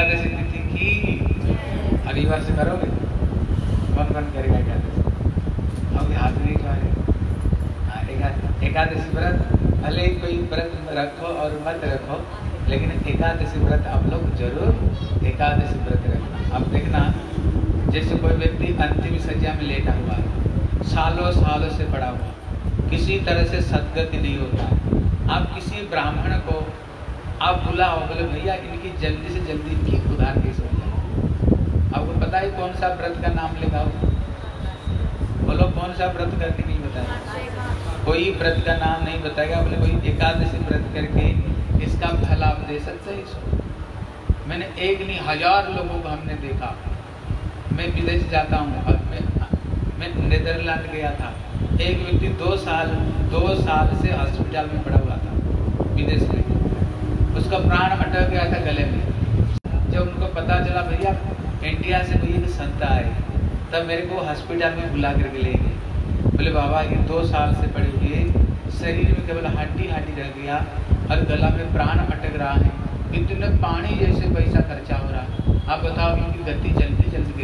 एकादशी तिथि की अगली बार से करोगे? कौन कौन करेगा एकादशी? अब हाथ नहीं जा रहे। एकादशी व्रत भले कोई व्रत रखो और मत रखो, लेकिन एकादशी व्रत आप लोग जरूर एकादशी व्रत रखना। अब देखना, जैसे कोई व्यक्ति अंतिम सज्जा में लेटा हुआ है, सालों सालों से पड़ा हुआ, किसी तरह से सद्गति नहीं होता है, आप किसी ब्राह्मण को आप बुलाओ, बोले भैया इनकी जल्दी से जल्दी इनकी उधार कैसे हो जाए। आपको पता है कौन सा व्रत का नाम लेगा? बोलो कौन सा व्रत करके नहीं बताया? कोई व्रत का नाम नहीं बताएगा, बोले कोई एकादशी व्रत करके इसका फल आप दे सकते हैं इसको। मैंने एक नहीं 1000 लोगों को हमने देखा। मैं विदेश जाता हूँ और मैं नीदरलैंड गया था। एक व्यक्ति 2 साल से हॉस्पिटल में पड़ा हुआ था विदेश में, उसका प्राण अटक गया था गले में। जब उनको पता चला भैया इंडिया से कोई संत आए, तब मेरे को हॉस्पिटल में बुला करके ले गए। बोले बाबा ये 2 साल से पड़े हुए, शरीर में केवल हड्डी रह गया और गला में प्राण अटक रहा है, इतने पानी जैसे पैसा खर्चा हो रहा। आप बताओ इनकी गति जल्दी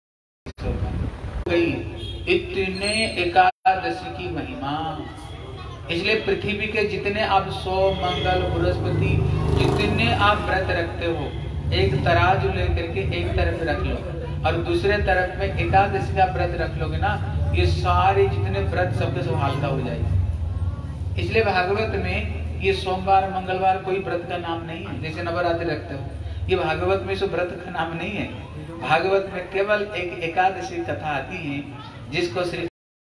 गई। इतने एकादशी की महिमा, इसलिए पृथ्वी के जितने आप सोम मंगल बृहस्पति जितने आप व्रत रखते हो, एक तराजू लेकर के एक तरफ रख लो और दूसरे तरफ में एकादशी का व्रत रख लोगे ना, ये सारे जितने व्रत सबके सब हल्का हो जाएगी। इसलिए भागवत में ये सोमवार मंगलवार कोई व्रत का नाम नहीं है, जैसे नवरात्रि रखते हो, ये भागवत में इस व्रत का नाम नहीं है। भागवत में केवल एक एकादशी कथा आती है जिसको श्री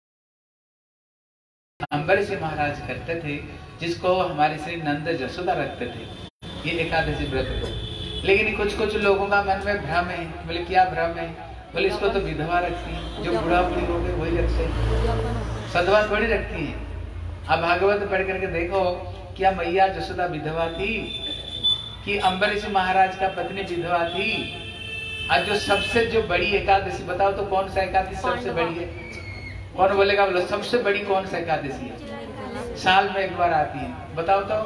अम्बरीश महाराज करते थे, जिसको हमारे श्री नंद जसोदा रखते थे, ये एकादशी व्रत को। लेकिन कुछ लोगों का मन में भ्रम है। बोले क्या भ्रम है? बोले इसको तो विधवा रखती है, जो बूढ़ा बुढ़ी हो गए वही रखते हैं, सधवा थोड़ी रखती है। अब भागवत पढ़ करके देखो, क्या मैया जसोदा विधवा थी कि अम्बरीश महाराज का पत्नी विधवा थी? आज जो सबसे जो बड़ी एकादशी बताओ तो कौन सा एकादशी सबसे बड़ी है? कौन बोलेगा? बोलो सबसे बड़ी कौन सा एकादशी है? साल में एक बार आती है, बताओ तो।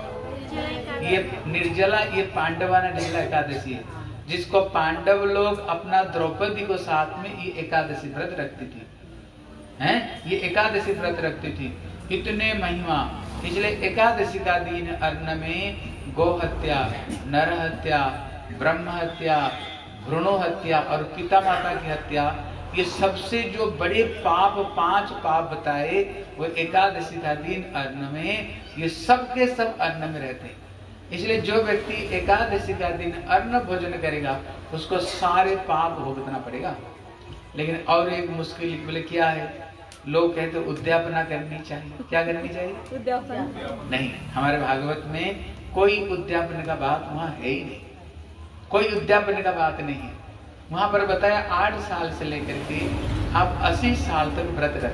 ये निर्जला, ये पांडवाना निर्जला एकादशी है, जिसको पांडव लोग अपना द्रौपदी को साथ में ये एकादशी व्रत रखती थी, हैं? ये एकादशी व्रत रखती थी। इतने महिमा, इसलिए एकादशी का दिन अन्न में गो हत्या, नर हत्या, ब्रह्म हत्या, भ्रूणो हत्या और पिता माता की हत्या, ये सबसे जो बड़े पाप 5 पाप बताए वो एकादशी का दिन अन्न में, ये सब के सब अन्न में रहते हैं। इसलिए जो व्यक्ति एकादशी का दिन अन्न भोजन करेगा उसको सारे पाप भुगतना पड़ेगा। लेकिन और एक मुश्किल बोले क्या है? लोग कहते उद्यापना करनी चाहिए। क्या करनी चाहिए? उद्यापन नहीं। हमारे भागवत में कोई उद्यापन का बात वहाँ है ही नहीं, कोई उद्यापन का बात नहीं है। वहां पर बताया 8 साल से लेकर के आप 80 साल तक व्रत रख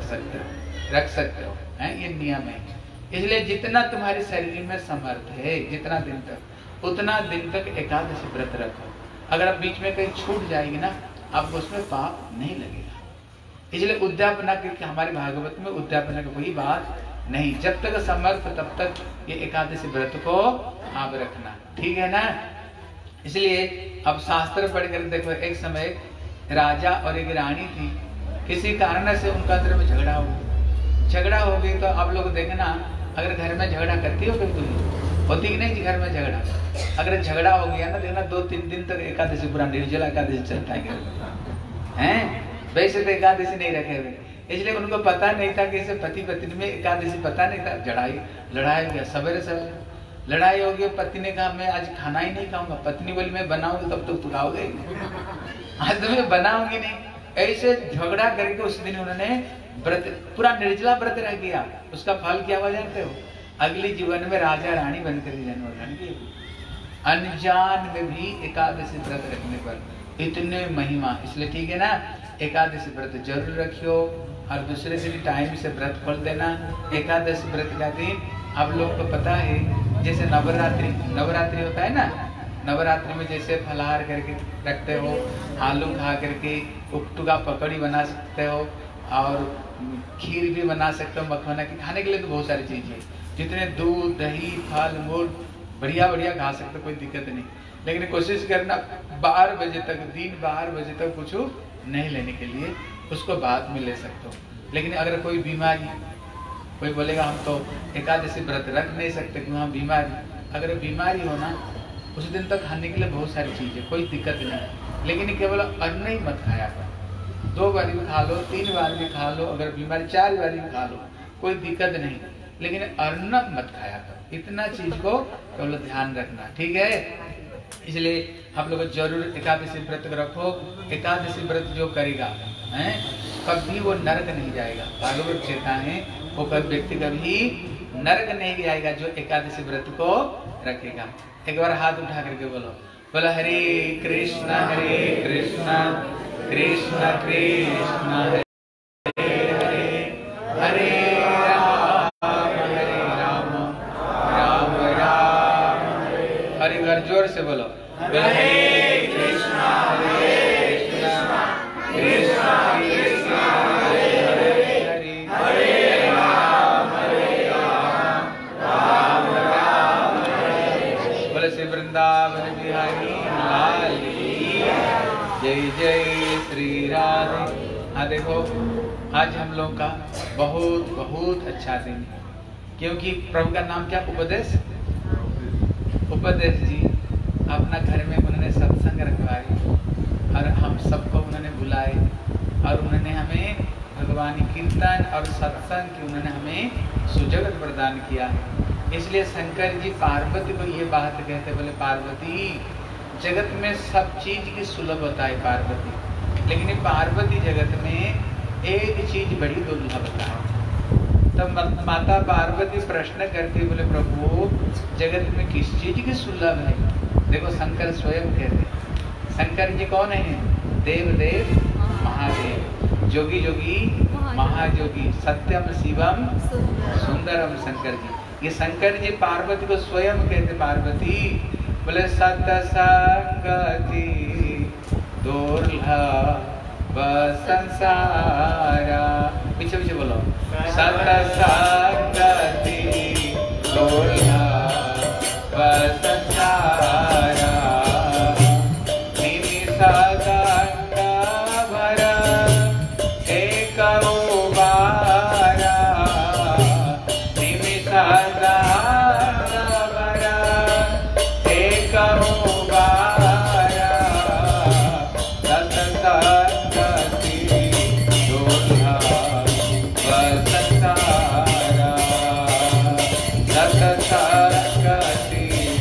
सकते हो, हैं? ये नियम है। इसलिए जितना तुम्हारे शरीर में समर्थ है, जितना दिन तक, उतना दिन तक एकादशी व्रत रखो। अगर आप बीच में कहीं छूट जाएगी ना, आपको उसमें पाप नहीं लगेगा। इसलिए उद्यापना के हमारे भागवत में उद्यापना की कोई बात नहीं। जब तक समर्थ तब तक ये एकादशी व्रत को आप रखना, ठीक है ना? इसलिए अब शास्त्र पढ़ कर देखो, एक समय राजा और एक रानी थी, किसी कारण से उनका अंदर में झगड़ा हो गई। तो आप लोग देखना, अगर घर में झगड़ा करती हो बिल्कुल होती कि नहीं घर में झगड़ा? अगर झगड़ा हो गया ना, देखना 2-3 दिन तक एकादशी पूरा निर्जला एकादशी चलता है। वैसे तो एकादशी नहीं रखे हुए, इसलिए उनको पता नहीं था कि इसे पति पत्नी में एकादशी पता नहीं था। लड़ाई गया, सवेरे लड़ाई हो गई। पति ने कहा मैं आज खाना ही नहीं खाऊंगा। पत्नी बोली मैं बनाऊंगी तब तो खाओगे, आज तो मैं बनाऊंगी नहीं। ऐसे झगड़ा करके उस दिन उन्होंने व्रत, पूरा निर्जला व्रत रह गया। उसका फल क्या हुआ जानते हो? अगले जीवन में राजा रानी बनकर जन्म ग्रहण किया। अनजान में भी एकादशी व्रत रखने पर इतने महिमा। इसलिए ठीक है ना, एकादशी व्रत जरूर रखियो और दूसरे दिन टाइम से व्रत खोल देना। एकादशी व्रत का दिन आप लोग को पता है, जैसे नवरात्रि होता है ना, नवरात्रि में जैसे फलाहार करके रखते हो, आलू खा करके उक्टू का पकौड़ी बना सकते हो और खीर भी बना सकते हो मखमना की। खाने के लिए तो बहुत सारी चीजें, जितने दूध दही फल मूल बढ़िया बढ़िया खा सकते, कोई दिक्कत नहीं, लेकिन कोशिश करना 12 बजे तक, दिन 12 बजे तक कुछ नहीं लेने के लिए, उसको बाद में ले सकते हो। लेकिन अगर कोई बीमारी, कोई बोलेगा हम तो एकादशी व्रत रख नहीं सकते क्यों, हम बीमारी, अगर बीमारी हो ना उस दिन तक खाने के लिए बहुत सारी चीजें, कोई दिक्कत नहीं, लेकिन केवल अन्न ही मत खाया कर। 2 बार भी खा लो, 3 बार भी खा लो, अगर बीमारी 4 बार भी खा लो, कोई दिक्कत नहीं, लेकिन अन्न मत खाया कर। इतना चीज को केवल ध्यान रखना, ठीक है। इसलिए आप लोग जरूर एकादशी व्रत रखो। एकादशी व्रत जो करेगा है कभी वो नरक नहीं जाएगा। भागवत कहता है वो कभी व्यक्ति कभी नरक नहीं जाएगा जो एकादशी व्रत को रखेगा। एक बार हाथ उठा करके बोलो, बोलो हरे कृष्णा कृष्ण कृष्ण हरे हरे, हरे राम राम राम हरे। बार जोर से बोलो, हरे कृष्णा कृष्णा कृष्णा कृष्णा हरे हरे, हरे राम राम राम हरे। बोले श्री वृंदावन बिहारी लाल की जय, जय श्री राधे। हाँ देखो, आज हम लोग का बहुत बहुत अच्छा दिन है, क्योंकि प्रभु का नाम क्या, उपदेश। उपदेश जी अपना घर में उन्होंने सत्संग रखवाए और हम सबको उन्होंने बुलाए और उन्होंने हमें भगवान कीर्तन और सत्संग की उन्होंने हमें सुजगत प्रदान किया है। इसलिए शंकर जी पार्वती को ये बात कहते, बोले पार्वती जगत में सब चीज की सुलभता है पार्वती, लेकिन पार्वती जगत में एक चीज बड़ी दुर्लभता है। तब माता पार्वती प्रश्न करती, बोले प्रभु जगत में किस चीज की सुलभ है। देखो शंकर स्वयं कहते, शंकर जी कौन है, देव देव महादेव, जोगी जोगी महाजोगी, सत्यम शिवम सुंदरम शंकर जी। ये शंकर जी पार्वती को स्वयं कहते, पार्वती बोले सत्संगति दुर्लभ संसारा, पीछे पीछे बोलो, सत्संगति दुर्लभ संसारा, निमिषादंड भर एक उबारा, निमिषादंड भर एक उबारा, सत्संगति दुर्लभ संसारा, सत्संगति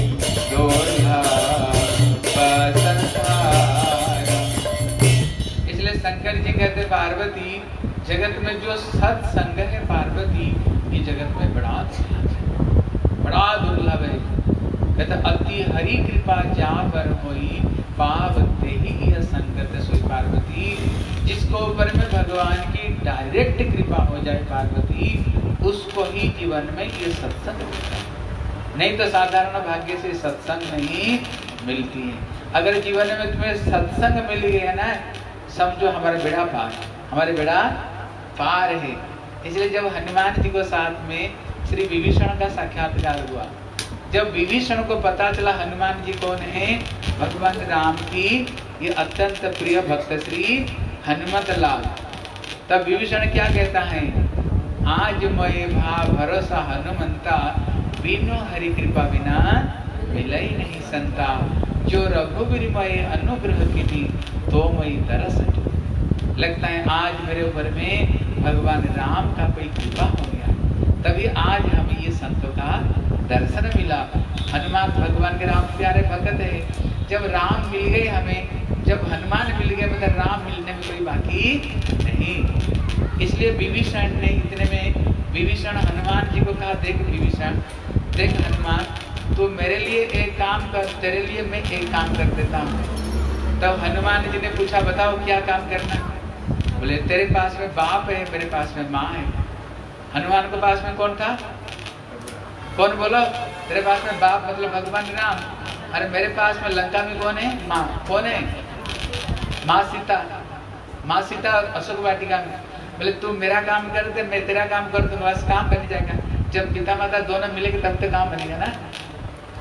दुर्लभ संसारा। इसलिए शंकर जी कहते पार्वती जगत में जो सत्संग है पार्वती, ये जगत में बड़ा दुर्लभ है। कहते अति हरि कृपा जा पर होई, पावते ही यह संगत सोई पार्वती। जिसको ऊपर में भगवान की डायरेक्ट कृपा हो जाए पार्वती, उसको ही जीवन में ये सत्संग मिलता है, नहीं तो साधारण भाग्य से सत्संग नहीं मिलती है। अगर जीवन में तुम्हें सत्संग मिल गया ना, समझो हमारा बेड़ा पार, हमारे बेड़ा पार है। इसलिए जब हनुमान जी को साथ में श्री विभीषण का साक्षात्कार हुआ, जब विभीषण को पता चला हनुमान जी कौन है, भगवान राम की ये अत्यंत प्रिय भक्त श्री हनुमत लाल, तब विभीषण क्या कहता है, आज मैं भा भरोसा हनुमंता, बिनु हरि कृपा बिना मिलई नहीं संता, जो रघुवीर मय अनुग्रह की तो मई तरस। लगता है आज मेरे ऊपर में भगवान राम का कोई कृपा हो गया, तभी आज हमें ये संतों का दर्शन मिला। हनुमान भगवान के राम प्यारे भक्त है। जब राम मिल गए हमें, जब हनुमान मिल गए, मतलब राम मिलने में कोई बाकी नहीं। इसलिए विभीषण ने इतने में विभीषण हनुमान जी को कहा, देख विभीषण, देख हनुमान, तू मेरे लिए एक काम कर, तेरे लिए मैं एक काम कर देता हूँ। तब हनुमान जी ने पूछा, बताओ क्या काम करना। बोले तेरे पास में बाप है, मेरे पास में माँ है। हनुमान के पास में कौन था, कौन बोलो, तेरे पास में बाप मतलब भगवान राम, अरे मेरे पास में लंका में कौन है, माँ। कौन है, माँ सीता। माँ सीता अशोक वाटिका में। बोले तू मेरा काम कर दे, मैं तेरा काम कर दूंगा, बस काम बन जाएगा। जब पिता माता दोनों मिलेंगे तब तो काम बनेगा ना।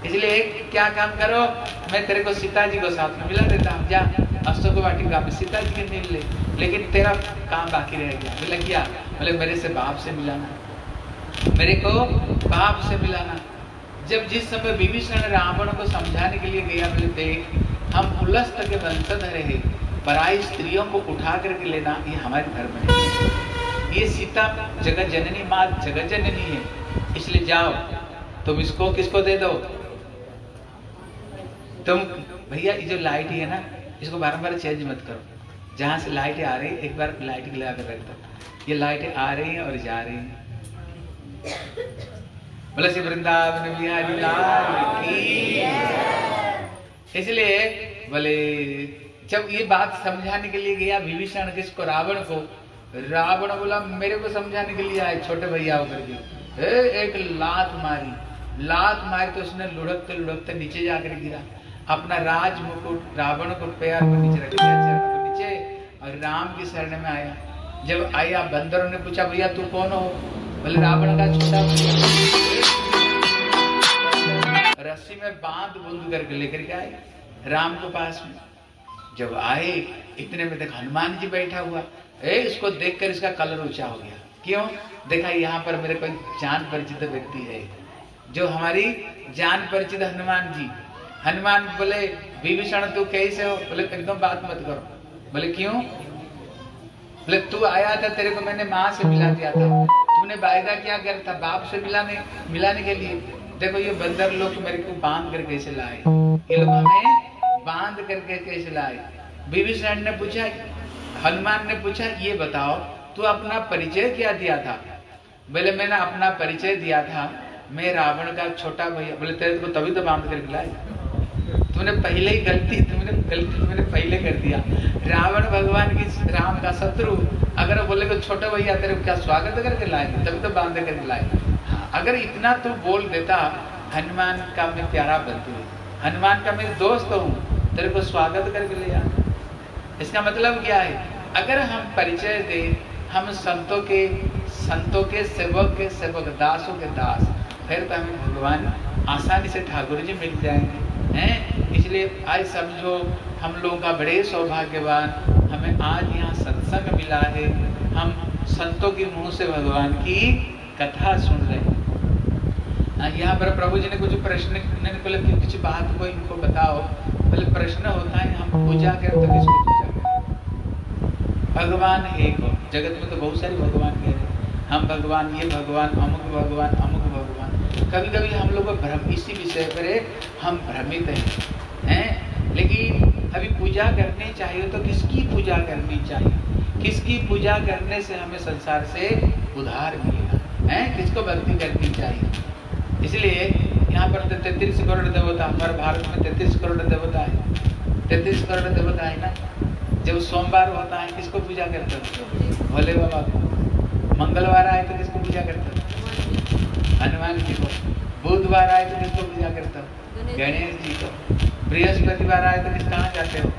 इसलिए क्या काम करो, मैं तेरे को सीता जी को साथ में मिला देता हूँ, जा अशोक वाटिका में सीता जी के मिल ले, लेकिन तेरा काम बाकी रह गया। बोले क्या? बोले मेरे से बाप से मिलाना, मेरे को बाप से मिलाना। जब जिस समय विभीषण रावण को समझाने के लिए गया, बोले देख हम पुलस्त के वंशधर है, पराई स्त्रियों को उठा करके लेना ये हमारे धर्म है। ये सीता जगत जननी माँ जगत जननी है, इसलिए जाओ तुम इसको किसको दे दो, तुम भैया ये जो लाइट है ना इसको बारंबार चेंज मत करो, जहां से लाइट आ रही एक बार लाइट लगा कर रख दो, ये लाइटें आ रही हैं और जा रही हैं। बोले श्री वृंदावन बिहारी लाल की। इसलिए बोले जब ये बात समझाने के लिए गया विभीषण किसको, रावण को, रावण बोला मेरे को समझाने के लिए आए छोटे भैया होकर के, एक लात मारी तो उसने लुढ़कते लुढ़कते नीचे जाकर गिरा, अपना राज मुकुट रावण को पैर को नीचे रख दिया, चरण को नीचे, और राम की शरण में आया। जब आया बंदरों ने पूछा भैया तू कौन हो? बोले रावण का छोटा भैया। रस्सी में बांध बूंद करके लेकर के आए राम के पास में। जब आए इतने में देखा हनुमान जी बैठा हुआ, इसको देखकर इसका कलर ऊंचा हो गया। क्यों? देखा यहाँ पर मेरे कोई जान परिचित व्यक्ति है, जो हमारी जान परिचित हनुमान जी। हनुमान बोले विभीषण तू कैसे हो? बोले एकदम बात मत करो। बोले क्यों? बोले तू आया था, तेरे को मैंने माँ से मिला दिया था, तूने वायदा क्या किया था बाप से मिलाने के लिए। देखो ये बंदर लोग मेरे को बांध कर कैसे लाए, ये लोग हमें बांध करके कैसे लाए। विभीषण ने पूछा, हनुमान ने पूछा ये बताओ तू अपना परिचय क्या दिया था? बोले मैंने अपना परिचय दिया था, मैं रावण का छोटा भैया। बोले तेरे को तभी तो बांध कर लाए, तुमने पहले ही गलती तुमने पहले कर दिया। रावण भगवान की राम का शत्रु, अगर बोले को छोटा भैया तेरे को क्या स्वागत करके लाए, तभी तो बांध करके लाए। अगर इतना तू बोल देता हनुमान का मैं प्यारा बंधु हूँ, हनुमान का मैं दोस्त हूँ, तेरे को स्वागत करके ले आता। इसका मतलब क्या है? अगर हम परिचय दे, हम संतों के सेवक दासों के दास, फिर तो हमें भगवान आसानी से ठाकुर जी मिल जाएंगे हैं। इसलिए आज समझो हम लोगों का बड़े सौभाग्यवान, हमें आज यहाँ सत्संग मिला है, हम संतों के मुंह से भगवान की कथा सुन रहे हैं। यहाँ पर प्रभु जी ने कुछ प्रश्न बोले कि कुछ बात को इनको बताओ। बोले प्रश्न होता है हम पूजा करें तो किसको पूजा करें? भगवान एक हो, जगत में तो बहुत सारे भगवान कह रहे हैं, हम भगवान, ये भगवान, अमुक भगवान, अमुक भगवान। कभी कभी हम लोग को भ्रम इसी विषय पर हम भ्रमित हैं। लेकिन अभी पूजा करनी चाहिए तो किसकी पूजा करनी चाहिए? किसकी पूजा करने से हमें संसार से उद्धार मिलेगा है? किसको भक्ति करनी चाहिए? इसलिए यहाँ पर 33 करोड़ देवता, हमारे भारत में 33 करोड़ देवता है, 33 करोड़ देवता है ना। जब सोमवार होता है किसको पूजा करते हो? भोले बाबा को। मंगलवार आए तो किसको पूजा करते हो? हनुमान जी को। बुधवार आए तो किसको पूजा करते हो? गणेश जी को। बृहस्पतिवार आए तो किस कहाँ जाते हो?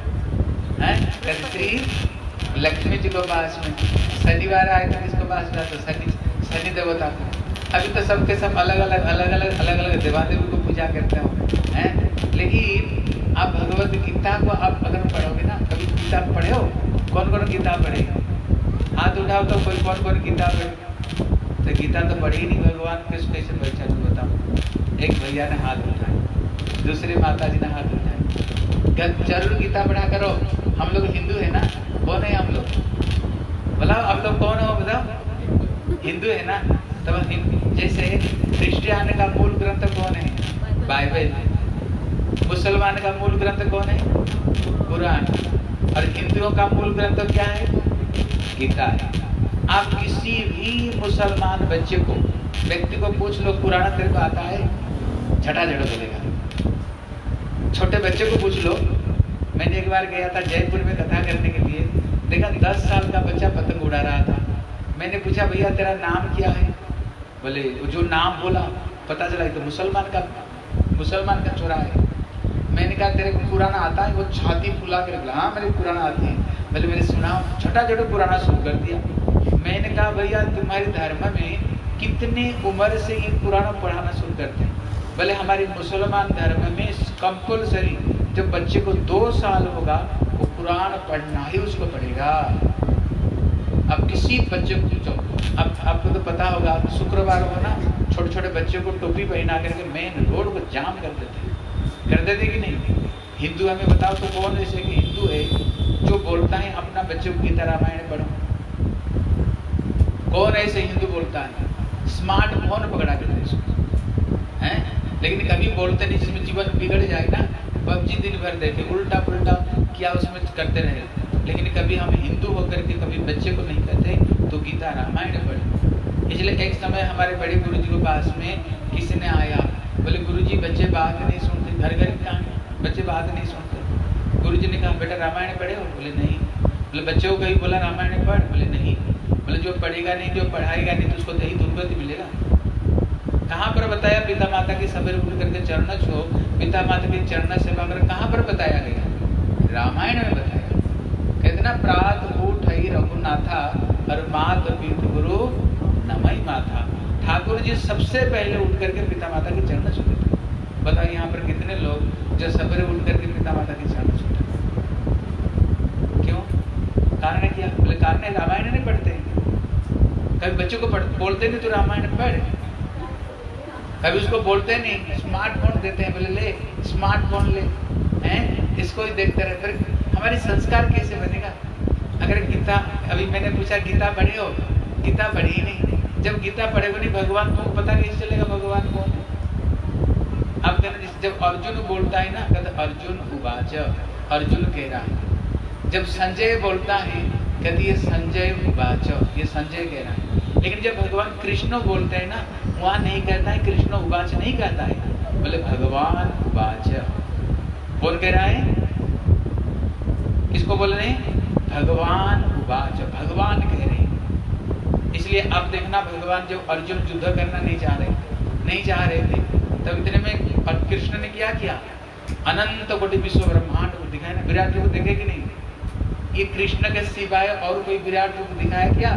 श्री लक्ष्मी जी को पास में। शनिवार आए तो किसको पास जाते हो? शनि देवता को। अभी तो सबके सब अलग अलग देवादेवी को पूजा करते हो हैं। लेकिन आप भगवत गीता को आप अगर पढ़ोगे ना, कभी गीता पढ़े हो? कौन कौन गीता पढ़े? हाथ उठाओ तो कोई कौन कौन गीता पढ़े? तो गीता तो पढ़ी ही नहीं, भगवान किस कैसे पहचान बताओ? एक भैया ने हाथ उठाया, दूसरे माता जी ने हाथ उठाया। जरूर गीता पढ़ा करो, हम लोग हिंदू है ना। कौन है हम लोग? बोला आप लोग कौन हो बताओ? हिंदू है ना। तो जैसे क्रिश्चियन का मूल ग्रंथ कौन है? बाइबल। मुसलमान का मूल ग्रंथ कौन है? कुरान। और हिंदुओं का मूल ग्रंथ क्या है? गीता है। आप किसी भी मुसलमान बच्चे को, व्यक्ति को पूछ लो कुरान तेरे को आता है? झटाझट बोलेगा। छोटे बच्चे को पूछ लो। मैंने एक बार गया था जयपुर में कथा करने के लिए, देखा 10 साल का बच्चा पतंग उड़ा रहा था। मैंने पूछा भैया तेरा नाम क्या है? बोले जो नाम बोला पता चला तो मुसलमान का छोरा है। मैंने कहा तेरे को कुरान आता है? वो छाती फुला कर बोला हाँ मेरे कुरान आती है। बोले मैंने सुना, छोटा पुराना शुरू कर दिया। मैंने कहा भैया तुम्हारे धर्म में कितने उम्र से ये पुराना पढ़ाना शुरू करते हैं? बोले हमारे मुसलमान धर्म में कंपल्सरी जब बच्चे को 2 साल होगा वो कुरान पढ़ना ही उसको पड़ेगा। अब किसी बच्चे को पूछो, अब आपको तो पता होगा, शुक्रवार को ना छोटे छोटे बच्चों को टोपी पहना करके मेन रोड को जाम कर देते कि नहीं? हिंदू हमें बताओ तो कौन ऐसे कि हिंदू है जो बोलता है अपना बच्चे को गीता रामायण पढ़ो? कौन ऐसे हिंदू बोलता है? स्मार्टफोन पकड़ा देते इसको हैं, लेकिन कभी बोलते नहीं जिसमें जीवन बिगड़ जाए ना। पबजी दिन भर देखे, उल्टा पुल्टा क्या उसमें करते रहे, लेकिन कभी हम हिंदू होकर के कभी बच्चे को नहीं कहते तो गीता रामायण पढ़े। इसलिए एक समय हमारे बड़े गुरु जी के पास में किसी ने आया, बोले गुरु जी बच्चे बात नहीं सुनते, घर घर कहाँ बच्चे बात नहीं सुनते। गुरु जी ने कहा बेटा रामायण पढ़े हो? बोले नहीं। बोले बच्चे को कहीं बोला रामायण पढ़? बोले नहीं। बोले जो पढ़ेगा नहीं, जो पढ़ाएगा नहीं तो उसको दही दुर्गति मिलेगा। कहाँ पर बताया? पिता माता की सवेरे उठ करके चरण छो, पिता माता की चरण सेवा कर, कहाँ पर बताया गया? रामायण में बताया। कहते ना प्रात उठ रघुनाथा और मात पीत गुरु नमई माथा। ठाकुर जी सबसे पहले उठ करके पिता माता की चरण छूते थे। बताओ यहाँ पर कितने लोग जो सवेरे उठ करके पिता माता की चरण छूते? क्यों? कारण क्या? बोले कारण रामायण नहीं पढ़ते। कभी बच्चों को बोलते नहीं तो रामायण पढ़, कभी उसको बोलते नहीं, स्मार्टफोन देते हैं, बोले ले स्मार्टफोन ले, हैं इसको ही देखते रहे। फिर हमारी संस्कार कैसे बनेगा? अगर गीता, अभी मैंने पूछा गीता पढ़े हो? गीता पढ़ी ही नहीं। जब गीता पढ़ेगा नहीं भगवान को पता कैसे चलेगा भगवान को? अब कहते जब अर्जुन बोलता है ना, कहते अर्जुन उवाच, अर्जुन कह रहा है। जब संजय बोलता है कहते ये संजय उवाच, ये संजय कह रहा है। लेकिन जब भगवान कृष्ण बोलते हैं ना, वहां नहीं कहता है कृष्ण उवाच, नहीं कहता है, बोले भगवान उवाच। कौन कह रहा है? किसको बोल रहे हैं? भगवान उवाच, भगवान कह रहे हैं। इसलिए अब देखना भगवान जब अर्जुन युद्ध करना नहीं चाह रहे थे, तब इतने में और कृष्ण ने क्या किया? अनंत कोटि विश्व ब्रह्मांड को दिखाया ना। विराट रूप देखे कि नहीं? ये कृष्ण के सिवाय और कोई विराट रूप दिखाया क्या?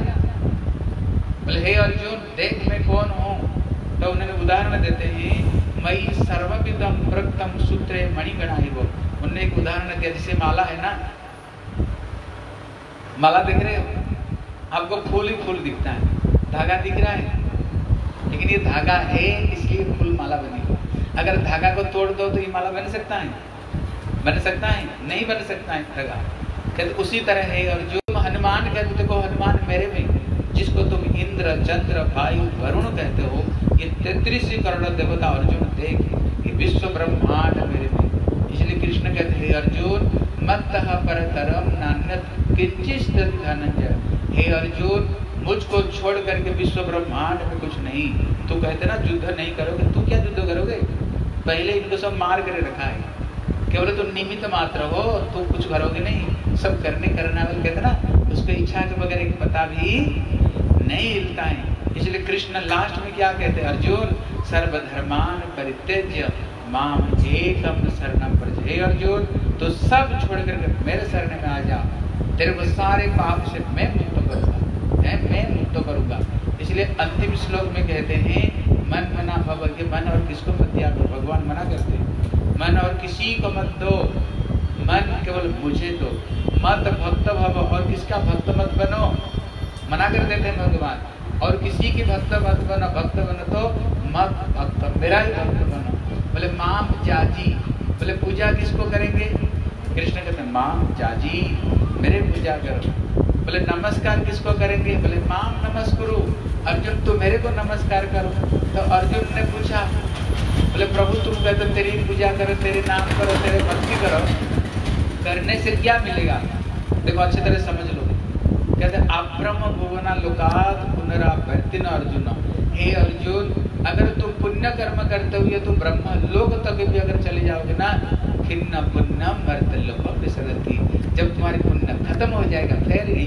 बोले हे अर्जुन देख मैं कौन हूँ। तो उन्होंने उदाहरण देते हैं, मई सर्वविदम प्रक्तम सूत्रे मणिगणाइव। उन्होंने एक उदाहरण दिया, जैसे माला है ना, माला देख रहे हो, आपको फूल ही फूल दिखता है, धागा दिख रहा है, लेकिन ये धागा है इसलिए फूल माला बनी। अगर धागा को तोड़ दो तो ये माला बन सकता है? बन सकता है? नहीं बन सकता है धागा। कहते उसी तरह है अर्जुन। हनुमान कहते देखो हनुमान मेरे में, जिसको तुम इंद्र चंद्र वायु वरुण कहते हो, ये 33 करोड़ देवता अर्जुन देख, ये विश्व ब्रह्मांड मेरे में। इसलिए कृष्ण कहते हैं अर्जुन मत्तः परतरम नान्यत् किंचित् धनंजय। हे अर्जुन मुझको छोड़ करके विश्व ब्रह्मांड में कुछ नहीं। तू कहते ना युद्ध नहीं करोगे, तू क्या युद्ध करोगे? पहले इनको सब मार कर रखा है, केवल तुम निमित्त मात्र हो, तू कुछ करोगे नहीं। सब करने करना वाले कहते ना, उसको इच्छा के बगैर एक पता भी नहीं हिलता है। इसलिए कृष्ण लास्ट में क्या कहते हैं? अर्जुन सर्वधर्मान परित्यज्य माम एकम शरणम व्रज। हे अर्जुन तो सब छोड़ करके मेरे शरण में आ जा, तेरे को सारे पाप से मैं मुक्त करूंगा, मैं मुक्त करूंगा। इसलिए अंतिम श्लोक में कहते हैं मन मना भव, के मन और किसको मत दिया करो। भगवान मना करते हैं मन और किसी को मत दो, मन केवल मुझे दो। मत भक्त भव, और किसका भक्त मत बनो, मना कर देते हैं भगवान। और किसी की भक्त मत बनो, भक्त बनो तो मत भक्त, मेरा ही भक्त बनो। बोले माम जाजी, बोले पूजा किसको करेंगे? कृष्ण कहते हैं माम जाजी, मेरे पूजा करो। बोले नमस्कार किसको करेंगे? बोले माम नमस्कुरु, अर्जुन तो मेरे को नमस्कार करो। तो अर्जुन ने पूछा, बोले प्रभु तुम कहते तेरी पूजा करो, तेरे नाम करो, तेरे भक्ति करो, करने से क्या मिलेगा? देखो अच्छी तरह समझ लो। कहते अब्रह्म भुवना लोकात पुनरावर्तिन अर्जुन। हे अर्जुन अगर तुम पुण्य कर्म करते हुए तो ब्रह्म लोक तक भी अगर चले जाओगे ना, खिन्न पुण्यम मर्त लोक विसरति। जब तुम्हारी पुण्य खत्म हो जाएगा फिर नहीं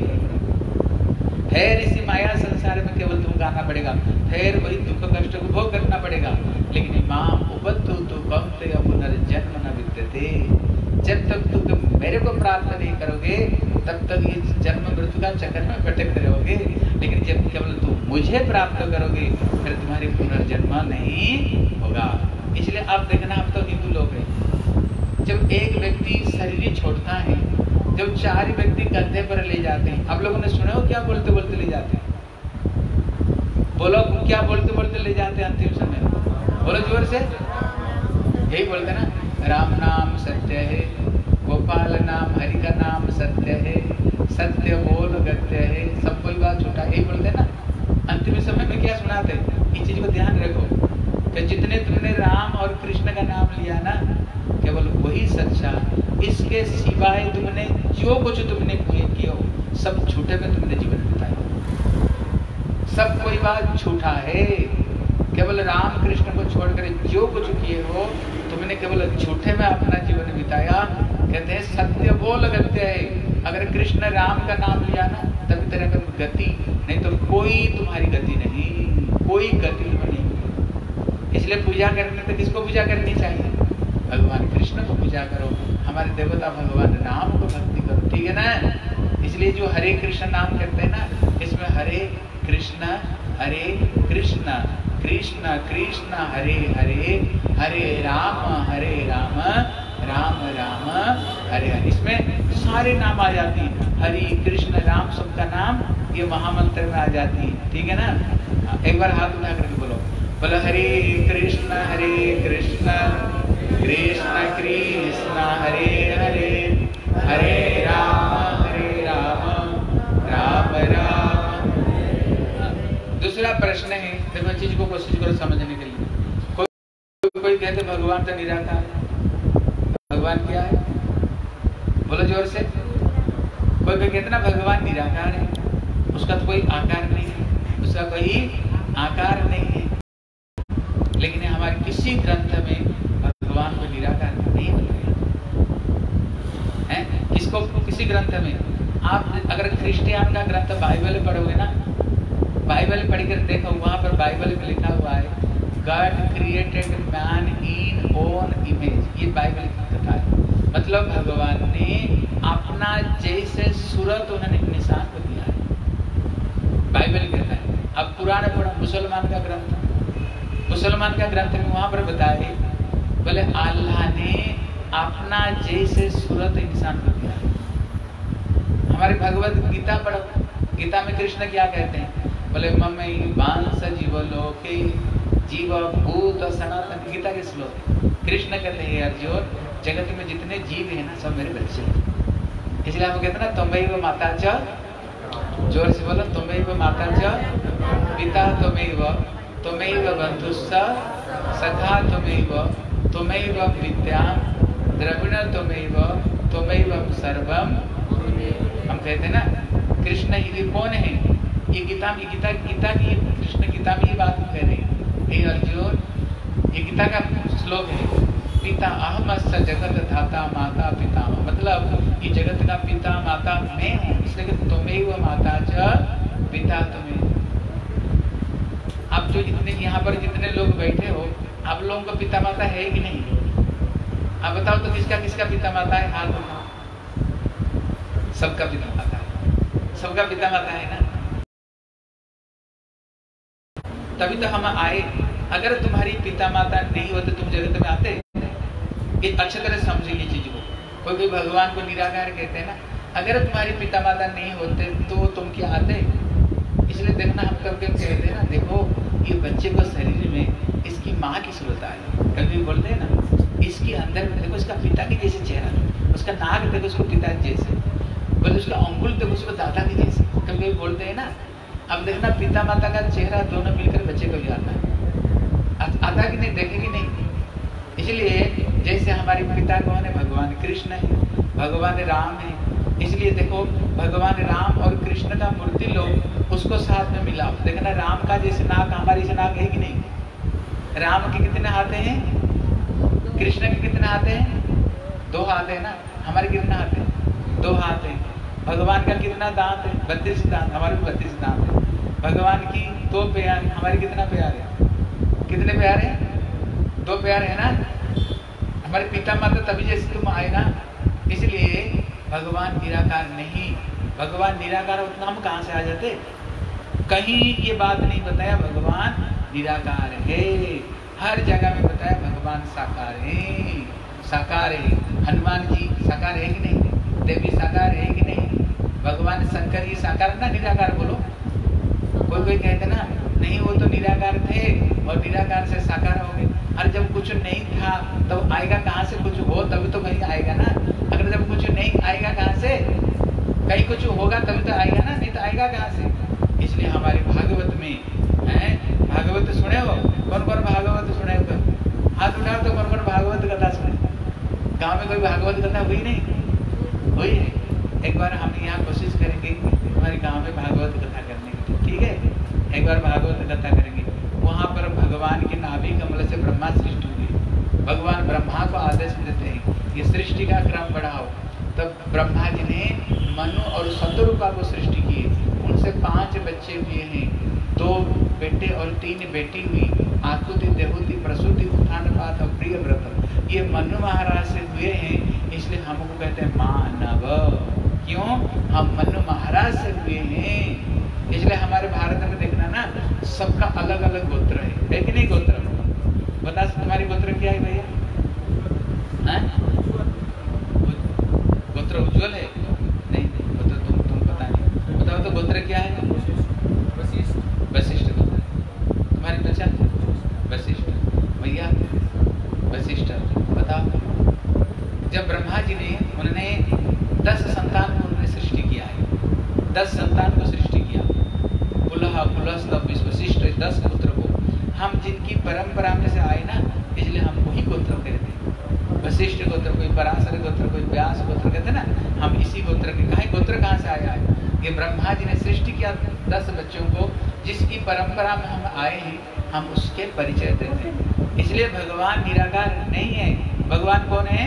करोगे, फिर इसी माया संसार में केवल तुम गाना पड़ेगा, फिर वही दुख कष्ट को भोग करना पड़ेगा। लेकिन मां उपत्तु तो कौन्तेय पुनर्जन्म न विद्यते। जब तक तुम मेरे को प्राप्त नहीं करोगे तब तक ये जन्म मृत्यु का चक्कर में भटकते रहोगे। लेकिन जब केवल तुम मुझे प्राप्त करोगे फिर तुम्हारी पुनर्जन्म नहीं होगा। इसलिए अब देखना, अब तो हिंदू लोग हैं, जब एक व्यक्ति शरीर छोड़ता है, जब 4 व्यक्ति कंधे पर ले जाते हैं, आप लोगों ने सुना हो क्या बोलते बोलते ले जाते हैं? बोलो क्या बोलते बोलते ले जाते हैं अंतिम समय? बोलो जोर से। यही बोलते ना, राम नाम सत्य है, गोपाल नाम हरि का नाम सत्य है, सत्य बोल गत्य है, सब कोई बात झूठा, यही बोलते हैं ना। अंतिम समय में क्या सुनाते हैं? इस चीज को ध्यान रखो कि जितने तुमने राम और कृष्ण का नाम लिया ना, केवल वही सच्चा, इसके सिवाय तुमने जो कुछ तुमने किया हो सब झूठे में तुमने जीवन बिताया, सब कोई बात झूठा है। केवल राम कृष्ण को छोड़कर जो कुछ किए हो तुमने केवल झूठे में अपना जीवन बिताया। कहते हैं सत्य बोल गत्य है। अगर कृष्ण राम का नाम लिया ना तभी तेरा गति, नहीं तो कोई तुम्हारी गति नहीं, कोई गति नहीं। इसलिए पूजा करने तो किसको पूजा करनी चाहिए? भगवान कृष्ण को पूजा करो, हमारे देवता भगवान राम को भक्ति करो, ठीक है ना। इसलिए जो हरे कृष्ण नाम करते हैं ना, इसमें हरे कृष्ण कृष्ण कृष्ण हरे हरे, हरे राम राम राम हरे हरे, इसमें सारे नाम आ जाती हैं। हरि कृष्ण राम सबका नाम ये महामंत्र में आ जाती है, ठीक है ना। एक बार हाथ उठा करके बोलो, बोलो हरे कृष्ण कृष्ण कृष्ण हरे हरे, हरे राम राम राम। दूसरा प्रश्न है, देखो चीज को कोशिश करो समझने के लिए। कोई कहते भगवान तो निराकार, भगवान क्या है? बोलो जोर से। कोई कहते ना भगवान निराकार है, उसका तो कोई आकार नहीं है, उसका कोई आकार नहीं है। लेकिन हमारे किसी ग्रंथ में भगवान को निराकार नहीं बताया है। किसको? किसी ग्रंथ में? आप अगर क्रिश्चियन का ग्रंथ बाइबल पढ़ोगे ना, बाइबल पढ़कर देखो, वहां पर बाइबल में लिखा हुआ है God created man in own image. ये बाइबल की कथा है, मतलब भगवान ने अपना जैसे सूरत उन्होंने इंसान को दिया है, बाइबल कहता है। अब पुराना पढ़ो, मुसलमान का ग्रंथ में वहां पर बताए, बोले अल्लाह ने अपना जैसे सूरत इंसान को दिया है। हमारे भगवत गीता पढ़ो, गीता में कृष्ण क्या कहते हैं? बोले ममई वांस जीव लोके जीव भूत सनातन। गीता के श्लोक कृष्ण कहते हैं अर्जुन, जगत में जितने जीव है ना सब मेरे बच्चे, इसलिए हम कहते हैं ना तुमैव माता च, जोर से बोलो, तुमैव माता च पिता तुमैव बंधुश्च सखा तुमैव विद्या द्रविण तुमैव सर्वम। हम कहते हैं ना कृष्ण ये कौन है? ये गीता की कृष्ण गीता में ये बात कह रहे हैं। हे अर्जुन, ये गीता का श्लोक है, पिता अहमस्य जगत धाता माता पिता, मतलब ये जगत का पिता माता मैं हूँ, इसलिए तुमैव माता च पिता तुम्हें। आप जो इतने यहाँ पर जितने लोग बैठे हो, आप लोगों का पिता माता है कि नहीं? आप बताओ तो किसका किसका पिता माता है? हाथ उठाओ। सबका पिता माता है, सबका पिता माता है ना, तभी तो हम आए। अगर तुम्हारी पिता माता नहीं होते तुम जगत में आते? ये अच्छी तरह समझे ये चीज को। कोई भगवान को निराकार कहते हैं ना, अगर तुम्हारी पिता माता नहीं होते तो तुम क्या आते? इसलिए देखना, हम कभी कहते हैं ना, देखो ये बच्चे को शरीर में इसकी माँ की सूरत आई, कभी बोलते हैं ना इसके अंदर देखो इसका पिता के जैसे चेहरा, उसका नाक देखो उसको पिता जैसे, बोले उसका अंगुल देखो उसको दादा के जैसे, कभी बोलते हैं ना। अब देखना पिता माता का चेहरा दोनों मिलकर बच्चे को भी आता कि नहीं, देखेगी नहीं। इसलिए जैसे हमारे पिता कौन है? भगवान कृष्ण है, भगवान राम है। इसलिए देखो भगवान राम और कृष्ण का मूर्ति लो, उसको साथ में मिलाओ, देखना राम का जैसे नाक हमारी से नाक है कि नहीं? राम के कितने हाथ हैं? कृष्ण के कितने हाथ हैं? 2 हाथ है ना। हमारे कितने हाथ हैं? 2 हाथ हैं। भगवान का कितना दांत है? 32 दांत। हमारे 32 दांत है। भगवान की 2 पैर, हमारे कितना पैर है? कितने पैर है? 2 पैर है ना। हमारे पिता माता तभी जैसे तुम आए ना। इसलिए भगवान निराकार नहीं, भगवान निराकार होता हम कहाँ से आ जाते? कहीं ये बात नहीं बताया भगवान निराकार है। हर जगह में बताया भगवान साकार है, साकार है। हनुमान जी साकार है कि नहीं? देवी साकार है कि नहीं? भगवान शंकर जी साकार ना निराकार? बोलो। कोई कहते ना नहीं वो तो निराकार थे और निराकार से साकार हो गए। अरे जब कुछ नहीं था तब आएगा कहाँ से? कुछ हो तभी तो कहीं आएगा ना। अगर जब कुछ नहीं आएगा कहाँ से? कहीं कुछ होगा तभी तो आएगा ना, नहीं तो आएगा कहाँ से? इसलिए हमारे भागवत में है, भागवत सुने हो? कौन कौन भागवत सुने हो? हाथ उठाओ तो कौन कौन भागवत कथा सुने? गाँव में कोई भागवत कथा हुई नहीं? हुई है। एक बार हम यहाँ कोशिश करेंगे हमारे गांव में भागवत कथा करने की, ठीक है? एक बार भागवत कथा करेंगे। वहाँ पर भगवान के नाभि कमल से ब्रह्मा सृष्टि हुई। भगवान ब्रह्मा को आदेश देते हैं ये सृष्टि का क्रम बढ़ाओ। तब ब्रह्मा जी ने मनु और शतरूपा को सृष्टि की। उनसे 5 बच्चे हुए हैं, 2 बेटे और 3 बेटी हुई। आकुति, देहुति, प्रसूति, उत्थान पात और प्रिय व्रत, ये मनु महाराज से हुए हैं। इसलिए हमको कहते हैं मानव। क्यों? हम मनु महाराज से हुए हैं। इसलिए हमारे भारत में देखना ना, सबका अलग अलग गोत्र है कि नहीं? गोत्र बता, तुम्हारी गोत्र क्या है भैया? गोत्र उज्जवल है? नहीं, गोत्र तुम पता नहीं, बताओ तो गोत्र क्या है? वशिष्ठ गोत्र। तुम्हारी पहचान? वशिष्ठ भैया, वशिष्ठ। बताओ, जब ब्रह्मा जी ने उन्होंने 10 संतान को उन्होंने सृष्टि किया है, 10 संतान को सृष्टि किया, पुलह, पुलस्त्य, वशिष्ठ, 10 पुत्र को। हम जिनकी परंपरा में से आए ना, इसलिए हम वही गोत्र कहते हैं। वशिष्ठ गोत्र, कोई पराशर गोत्र, कोई व्यास गोत्र कहते ना, हम इसी गोत्र के। कहीं गोत्र कहाँ से आया है? ये ब्रह्मा जी ने सृष्टि किया 10 बच्चों को, जिसकी परंपरा में हम आए हैं, हम उसके परिचय देते हैं। इसलिए भगवान निराकार नहीं है। भगवान कौन है?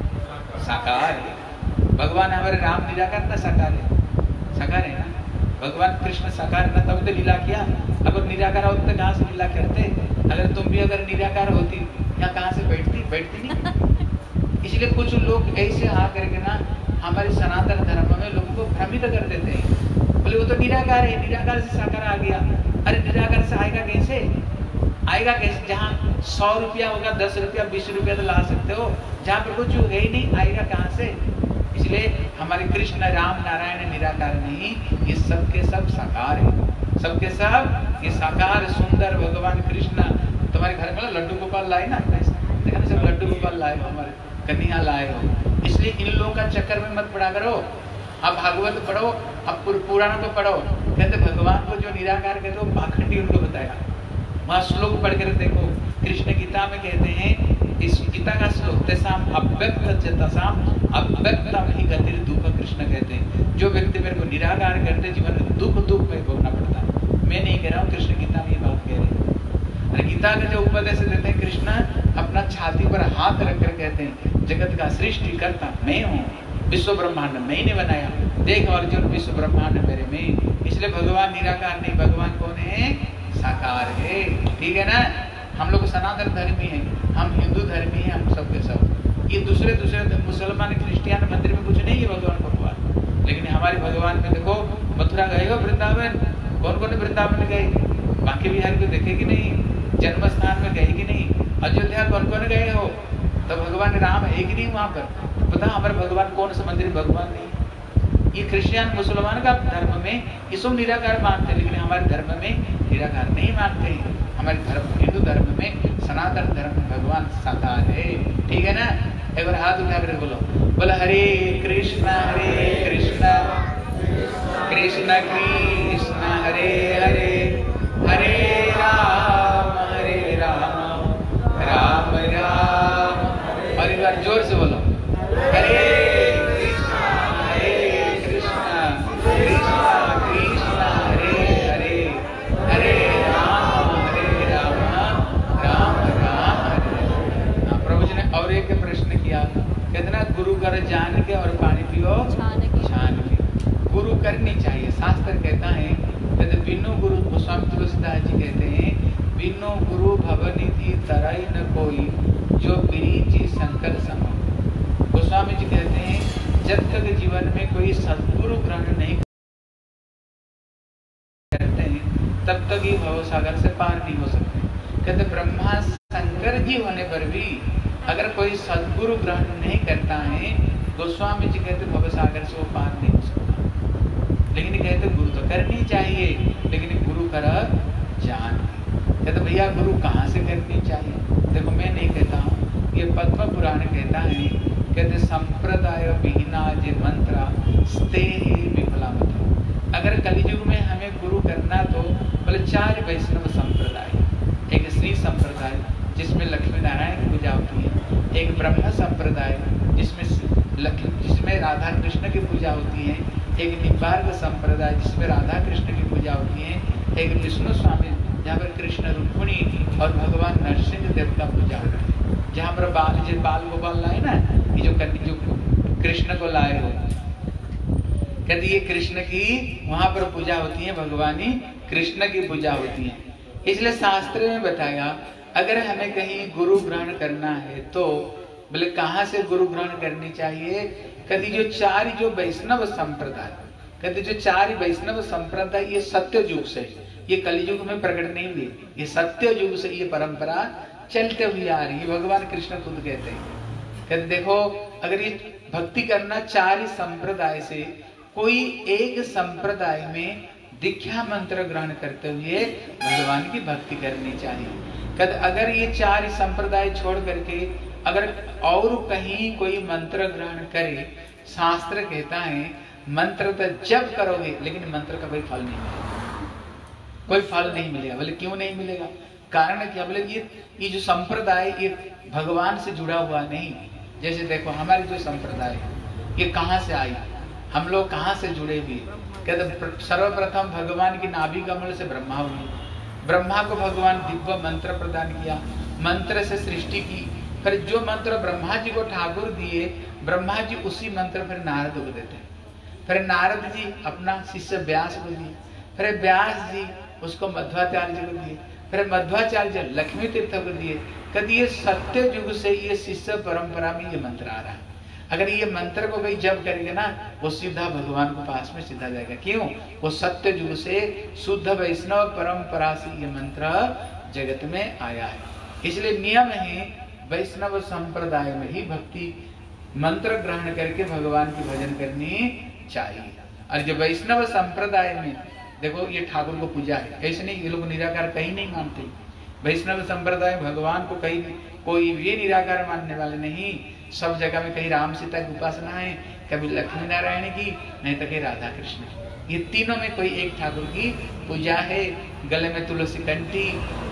साकार है। भगवान हमारे राम निराकार ना साकार है? साकार है ना। भगवान कृष्ण साकार ना, तब तो लीला किया। अगर निराकार होते तो कहाँ से लीला करते? अगर तुम भी अगर निराकार होती यहाँ कहाँ से बैठती नहीं। इसलिए कुछ लोग ऐसे आकर के ना हमारे सनातन धर्म में लोगों को भ्रमित कर देते हैं। बोले वो तो निराकार है, निराकार से साकार आ गया। अरे निराकार से आएगा कैसे? आएगा कैसे? जहाँ 100 रुपया होगा, 10 रुपया, 20 रुपया तो ला सकते हो। जहाँ पर कुछ है ही नहीं, आएगा कहाँ से? इसलिए हमारे कृष्ण राम नारायण निराकार नहीं, ये सब के सब साकार है। सबके सब ये साकार सुंदर भगवान कृष्ण। तुम्हारे घर में लड्डू गोपाल लाए ना, देखा ना, सब लड्डू गोपाल लाए हो, हमारे कन्हैया लाए हो। इसलिए इन लोगों का चक्कर में मत पड़ा करो। अब भागवत पढ़ो, अब पुराणों को पढ़ो। कहते भगवान को जो निराकार कहते हो पाखंडी उनको बताया। वहाँ श्लोक पढ़ कर देखो, कृष्ण गीता में कहते हैं, इस गीता का श्लोक, तेसाम अव्यक्त चेतसाम अव्यक्तम ही गतिर दुख, कृष्ण कहते हैं जो व्यक्ति मेरे को निराकार करते जीवन में दुख में भोगना पड़ता है। मैं नहीं कह रहा हूँ, कृष्ण गीता में ये बात कह रहे हैं। अरे गीता का जो उपदेश देते हैं कृष्ण, अपना छाती पर हाथ रख कर कहते हैं जगत का सृष्टि करता मैं हूँ, विश्व ब्रह्मांड मैंने बनाया, देख अर्जुन विश्व ब्रह्मांड मेरे में। इसलिए भगवान निराकार नहीं, भगवान कौन है? साकार है। ठीक है ना। हम लोग सनातन धर्मी हैं, हम हिंदू धर्मी हैं, हम सब के सब। ये दूसरे मुसलमान क्रिश्चियन मंदिर में कुछ नहीं है भगवान भगवान, लेकिन हमारे भगवान में देखो, मथुरा गए हो, वृंदावन, कौन कौन वृंदावन गए? बाकी बिहार को देखे कि नहीं? जन्म स्थान में गए कि नहीं? अयोध्या कौन कौन गए हो? तो भगवान राम है कि नहीं वहाँ पर? पता हमारे भगवान कौन सा मंदिर भगवान नहीं। ये क्रिश्चियन मुसलमान का धर्म में ये सब निराकार मानते हैं, लेकिन हमारे धर्म में निराकार नहीं मानते हैं। हमारे धर्म, हिंदू धर्म में, सनातन धर्म में भगवान साकार है। ठीक है ना। एक बार हाथ उठा कर बोलो हरे कृष्णा कृष्ण कृष्ण हरे हरे, हरे राम राम राम। और एक बार जोर से बोलो हरे गुरु कर जान के और पानी पियो छान के। गुरु करनी चाहिए। शास्त्र कहता है, कहते बिनु गुरु, गोस्वामी तुलसीदास जी कहते हैं, बिनु गुरु भवनिधि तरई न कोई, जो बिरीची शंकर सम। गोस्वामी जी कहते हैं, जब तक जीवन में कोई सद्गुरु ग्रहण नहीं करते हैं, तब तक ये भवसागर से पार नहीं हो सकते। कहते ब्रह्मा शंकर जी होने पर भी अगर कोई सदगुरु ग्रहण नहीं करता है, गोस्वामी जी कहते भव सागर से वो पार नहीं हो सकता। लेकिन कहते गुरु तो करनी चाहिए, लेकिन गुरु कर जान। कहते भैया गुरु कहाँ से करनी चाहिए? देखो मैं नहीं कहता हूँ, ये पद्म पुराण कहता है। कहते संप्रदाय विहीना जे मंत्रा स्ते विफला मत। अगर कलियुग में हमें गुरु करना तो बोले 4 वैष्णव संप्रदाय, एक श्री संप्रदाय जिसमें लक्ष्मी नारायण की पूजा होती है, एक ब्रह्म संप्रदाय जिसमें राधा कृष्ण की पूजा होती है, एक निम्बार्क संप्रदाय जिसमें राधा कृष्ण की पूजा होती है, एक विष्णु स्वामी जहाँ पर कृष्ण रुक्मिणी और भगवान नरसिंह देव का पूजा होता है, जहाँ पर बाल गोपाल लाए ना, ये जो कृष्ण को लाए हो, कहते ये कृष्ण की वहां पर पूजा होती है, भगवानी कृष्ण की पूजा होती है। इसलिए शास्त्र में बताया अगर हमें कहीं गुरु ग्रहण करना है तो बोले कहाँ से गुरु ग्रहण करनी चाहिए? कहते जो 4 जो वैष्णव संप्रदाय, कहते जो 4 वैष्णव संप्रदाय ये सत्य युग से, ये कलियुग में प्रकट नहीं हुई, ये सत्य युग से ये परंपरा चलते हुई आ रही है। भगवान कृष्ण खुद कहते हैं, कहते देखो अगर ये भक्ति करना 4 संप्रदाय से कोई एक संप्रदाय में दीक्षा मंत्र ग्रहण करते हुए भगवान की भक्ति करनी चाहिए। कहते अगर ये 4 संप्रदाय छोड़ करके अगर और कहीं कोई मंत्र ग्रहण करे, शास्त्र कहता है मंत्र तो जब करोगे लेकिन मंत्र का कोई फल नहीं मिलेगा, कोई फल नहीं मिलेगा। बोले क्यों नहीं मिलेगा? कारण क्या? बोले ये जो संप्रदाय ये भगवान से जुड़ा हुआ नहीं। जैसे देखो हमारी जो संप्रदाय ये कहाँ से आई, हम लोग कहाँ से जुड़े हुए? कहते सर्वप्रथम भगवान की नाभि कमल से ब्रह्मा हुई, ब्रह्मा को भगवान दिव्य मंत्र प्रदान किया, मंत्र से सृष्टि की, फिर जो मंत्र ब्रह्मा जी को ठाकुर दिए, ब्रह्मा जी उसी मंत्र फिर नारद को देते, फिर नारद जी अपना शिष्य व्यास को दिए, फिर व्यास जी उसको मध्वाचार्य जी को दिए, फिर मध्वाचार्य जी लक्ष्मी तीर्थ को दिए। कभी ये सत्य युग से ये शिष्य परंपरा में ये मंत्र आ रहा है। अगर ये मंत्र को कोई जप करेगा ना वो सीधा भगवान को पास में सीधा जाएगा। क्यों? वो सत्य युग से शुद्ध वैष्णव परंपरा से ये मंत्र जगत में आया है। इसलिए नियम है वैष्णव संप्रदाय में ही भक्ति मंत्र ग्रहण करके भगवान की भजन करनी चाहिए। और जो वैष्णव संप्रदाय में देखो ये ठाकुर को पूजा है, ऐसे नहीं ये लोग निराकार कहीं नहीं मानते। वैष्णव संप्रदाय भगवान को कहीं कोई भी निराकार मानने वाले नहीं। सब जगह में कहीं राम सीता की उपासना है, कभी लक्ष्मी नारायण की, नहीं तो कहीं राधा कृष्ण की। ये तीनों में कोई एक ठाकुर की पूजा है। गले में तुलसी कंठी,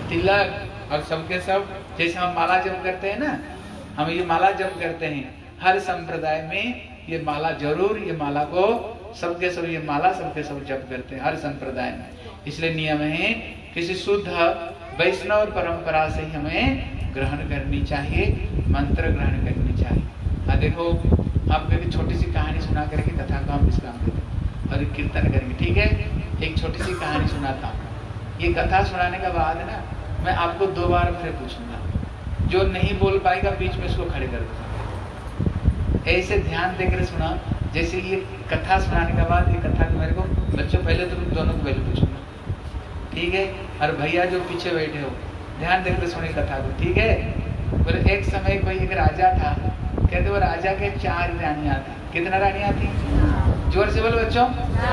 तिलक और सबके सब जैसे हम माला जप करते हैं ना, हम ये माला जप करते हैं, हर संप्रदाय में ये माला जरूर, ये माला को सबके सब ये माला सबके सब जप करते हैं हर संप्रदाय में। इसलिए नियम है किसी शुद्ध वैष्णव परंपरा से हमें ग्रहण करनी चाहिए, मंत्र ग्रहण करनी चाहिए। देखो आपको एक छोटी सी कहानी सुना करके कथा को हम विश्राम देते और कीर्तन करेंगे, ठीक है? एक छोटी सी कहानी सुनाता हूँ। ये कथा सुनाने के बाद ना मैं आपको 2 बार फिर पूछूंगा, जो नहीं बोल पाएगा बीच में इसको खड़े कर दूंगा। ऐसे ध्यान देकर सुना, जैसे ये कथा सुनाने के बाद ये कथा को मेरे को बच्चों पहले तो दोनों को पहले पूछूंगा, ठीक है? और भैया जो पीछे बैठे हो ध्यान देकर सुने कथा को, ठीक है? बोले एक समय कोई एक राजा था, कहते वो राजा के 4 रानियां थी। कितना रानियां थी? जोर से बोलो बच्चों।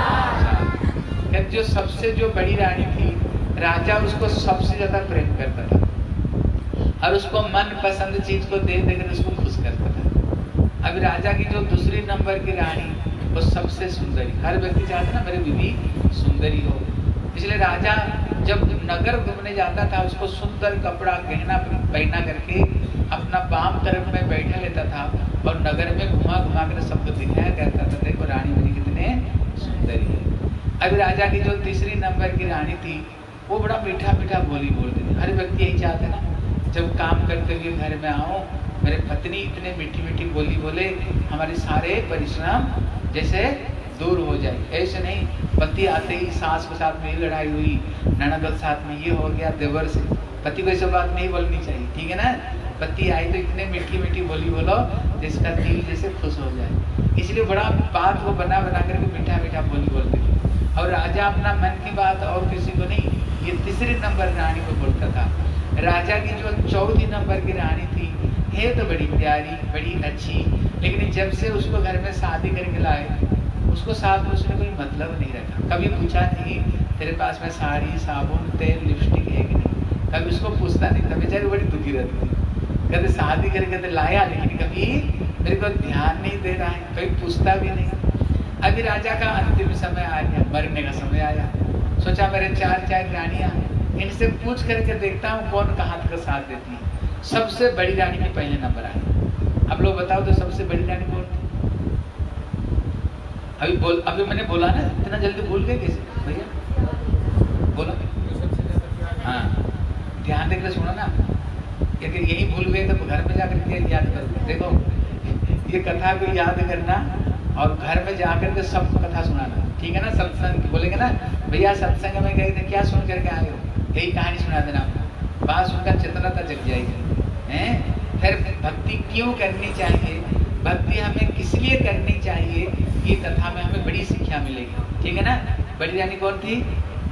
कहते जो सबसे जो बड़ी रानी थी, राजा उसको सबसे ज्यादा प्रेम करता था और उसको मन पसंद चीज को दे देकर उसको खुश करता था। अभी राजा की जो दूसरी नंबर की रानी वो सबसे सुंदरी, हर व्यक्ति चाहता ना मेरी बीवी सुंदरी हो। इसलिए राजा जब नगर घूमने जाता था उसको सुंदर कपड़ा गहना पहना करके अपना बाम तरफ में बैठा लेता था और नगर में घुमा घुमा कर सबको दिखाया करता था, देखो रानी मेरी कितने सुंदरी है। अभी राजा की जो तीसरी नंबर की रानी थी वो बड़ा मीठा मीठा बोली बोलती थी। हर व्यक्ति यही चाहता ना, जब काम करते हुए घर में आओ मेरे पत्नी इतने मीठी मीठी बोली बोले, हमारे सारे परिश्रम जैसे दूर हो जाए। ऐसे नहीं पति आते ही सास के साथ में लड़ाई हुई, ननद के साथ में ये हो गया, देवर से, पति को ये सब बात नहीं बोलनी चाहिए, ठीक है ना? पति आए तो इतने मीठी मीठी बोली बोलो जिसका दिल जैसे खुश हो जाए। इसलिए बड़ा बात को बना बना करके मीठा मीठा बोली बोलते थे। और राजा अपना मन की बात और किसी को नहीं, ये तीसरी नंबर रानी को बोलता था। राजा की जो 14 नंबर की रानी थी, है तो बड़ी प्यारी, बड़ी अच्छी, लेकिन जब से उसको घर में शादी करके लाए, उसको साथ में उसने कोई मतलब नहीं रखा। कभी पूछा नहीं तेरे पास में साड़ी, साबुन, तेल, लिपस्टिक है कि नहीं, कभी उसको पूछता नहीं था। बेचारी बड़ी दुखी रहती थी। कहते शादी करके तो लाया, लेकिन कभी मेरे को ध्यान नहीं दे रहा है, कभी पूछता भी नहीं। अभी राजा का अंतिम समय आ गया, मरने का समय आया। सोचा मेरे 4 रानियां, इनसे पूछ करके देखता हूँ कौन कहाँ तक साथ देती है। सबसे बड़ी रानी में पहले नंबर आया। अब लोग बताओ तो सबसे बड़ी रानी कौन थी? अभी मैंने बोला ना, इतना जल्दी भूल गए कैसे भैया? बोलो। हाँ, ध्यान देकर सुनो ना, अगर यही भूल गए तो घर में जाकर के याद करो। देखो, ये कथा को याद करना और घर में जाकर के सबको कथा सुनाना, ठीक है ना? सत्संग बोलेंगे ना, भैया सत्संग में गए थे, क्या सुन करके आए हो, यही कहानी सुना देना। बात सुनकर चेतनता जग जाएगी, हैं? फिर भक्ति क्यों करनी चाहिए, भक्ति हमें किस लिए करनी चाहिए, ये कथा में हमें बड़ी शिक्षा मिलेगी, ठीक है ना? बड़ी रानी कौन थी?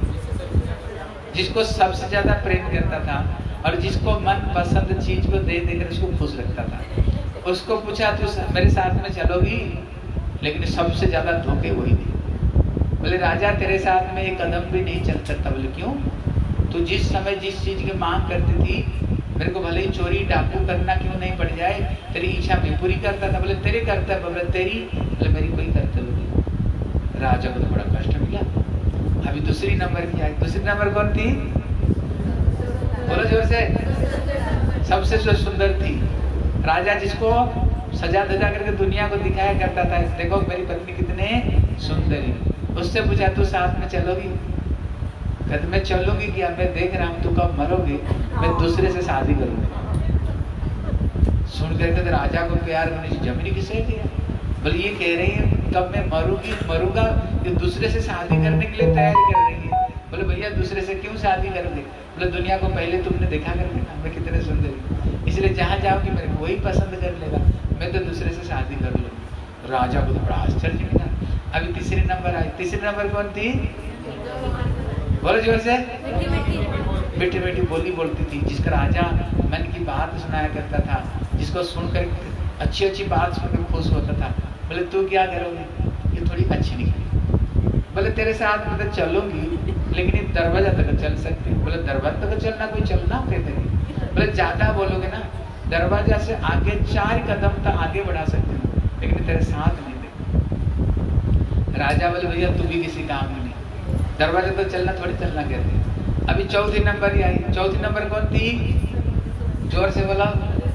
जिसको सबसे ज्यादा प्रेम करता था और जिसको मन पसंद चीज को दे देकर उसको खुश रखता था। उसको पूछा तू मेरे साथ में चलोगी, लेकिन सबसे ज्यादा धोखे वही थे। बोले राजा तेरे साथ में एक कदम भी नहीं चल सकता। बोले क्यों? तू जिस समय जिस चीज की मांग करती थी, मेरे को भले ही चोरी डाकू करना क्यों नहीं पड़ जाए, तेरी इच्छा मैं पूरी करता था। बोले तेरे कर्तव्य? बोले तेरी? बोले मेरी कोई कर्तव्य नहीं। राजा को तो बड़ा कष्ट मिला। अभी दूसरी नंबर की आई। दूसरी नंबर कौन थी? बोलो जोर से। सबसे सुंदर थी। राजा जिसको सजा धजा करके दुनिया को दिखाया करता था, देखो मेरी पत्नी कितने सुंदरी। उससे पूछा तू साथ में चलोगी? कहते मैं चलूंगी क्या, मैं देख रहा हूँ तू कब मरोगी, मैं दूसरे से शादी करूंगी। सुन करके तो राजा को प्यार होने की जमीनी किसे दिया। बोले ये कह रही है कब मैं मरूंगा, ये दूसरे से शादी करने के लिए तैयारी कर रही है। बोले भैया दूसरे से क्यों शादी करोगे? बोले दुनिया को पहले तुमने देखा करके ना, मैं कितने सुंदर, इसलिए जहाँ जाओगी मेरे को वही पसंद कर लेगा, मैं तो दूसरे से शादी कर लूंगी। राजा को तो बड़ा आश्चर्य मिला। अभी तीसरी नंबर आई। तीसरी नंबर कौन थी? बोलो जोर से। मीठी मीठी बोली बोलती थी, जिसका राजा मन की बात सुनाया करता था, जिसको सुनकर अच्छी अच्छी बात सुनकर खुश होता था। बोले तू क्या करोगे? ये थोड़ी अच्छी निकली। बोले तेरे साथ मतलब चलूंगी, लेकिन ये दरवाजा तक चल सकती। बोले दरवाजा तक चलना कोई चलना कहते नहीं। बोले ज्यादा बोलोगे ना, दरवाजा से आगे 4 कदम तक आगे बढ़ा सकते हो, लेकिन तेरे साथ नहीं दे। राजा बोले भैया तू भी किसी काम में नहीं, दरवाजा तो चलना थोड़ी चलना कहते हैं। अभी चौथी नंबर ही आई। चौथी नंबर कौन थी? जोर से बोला।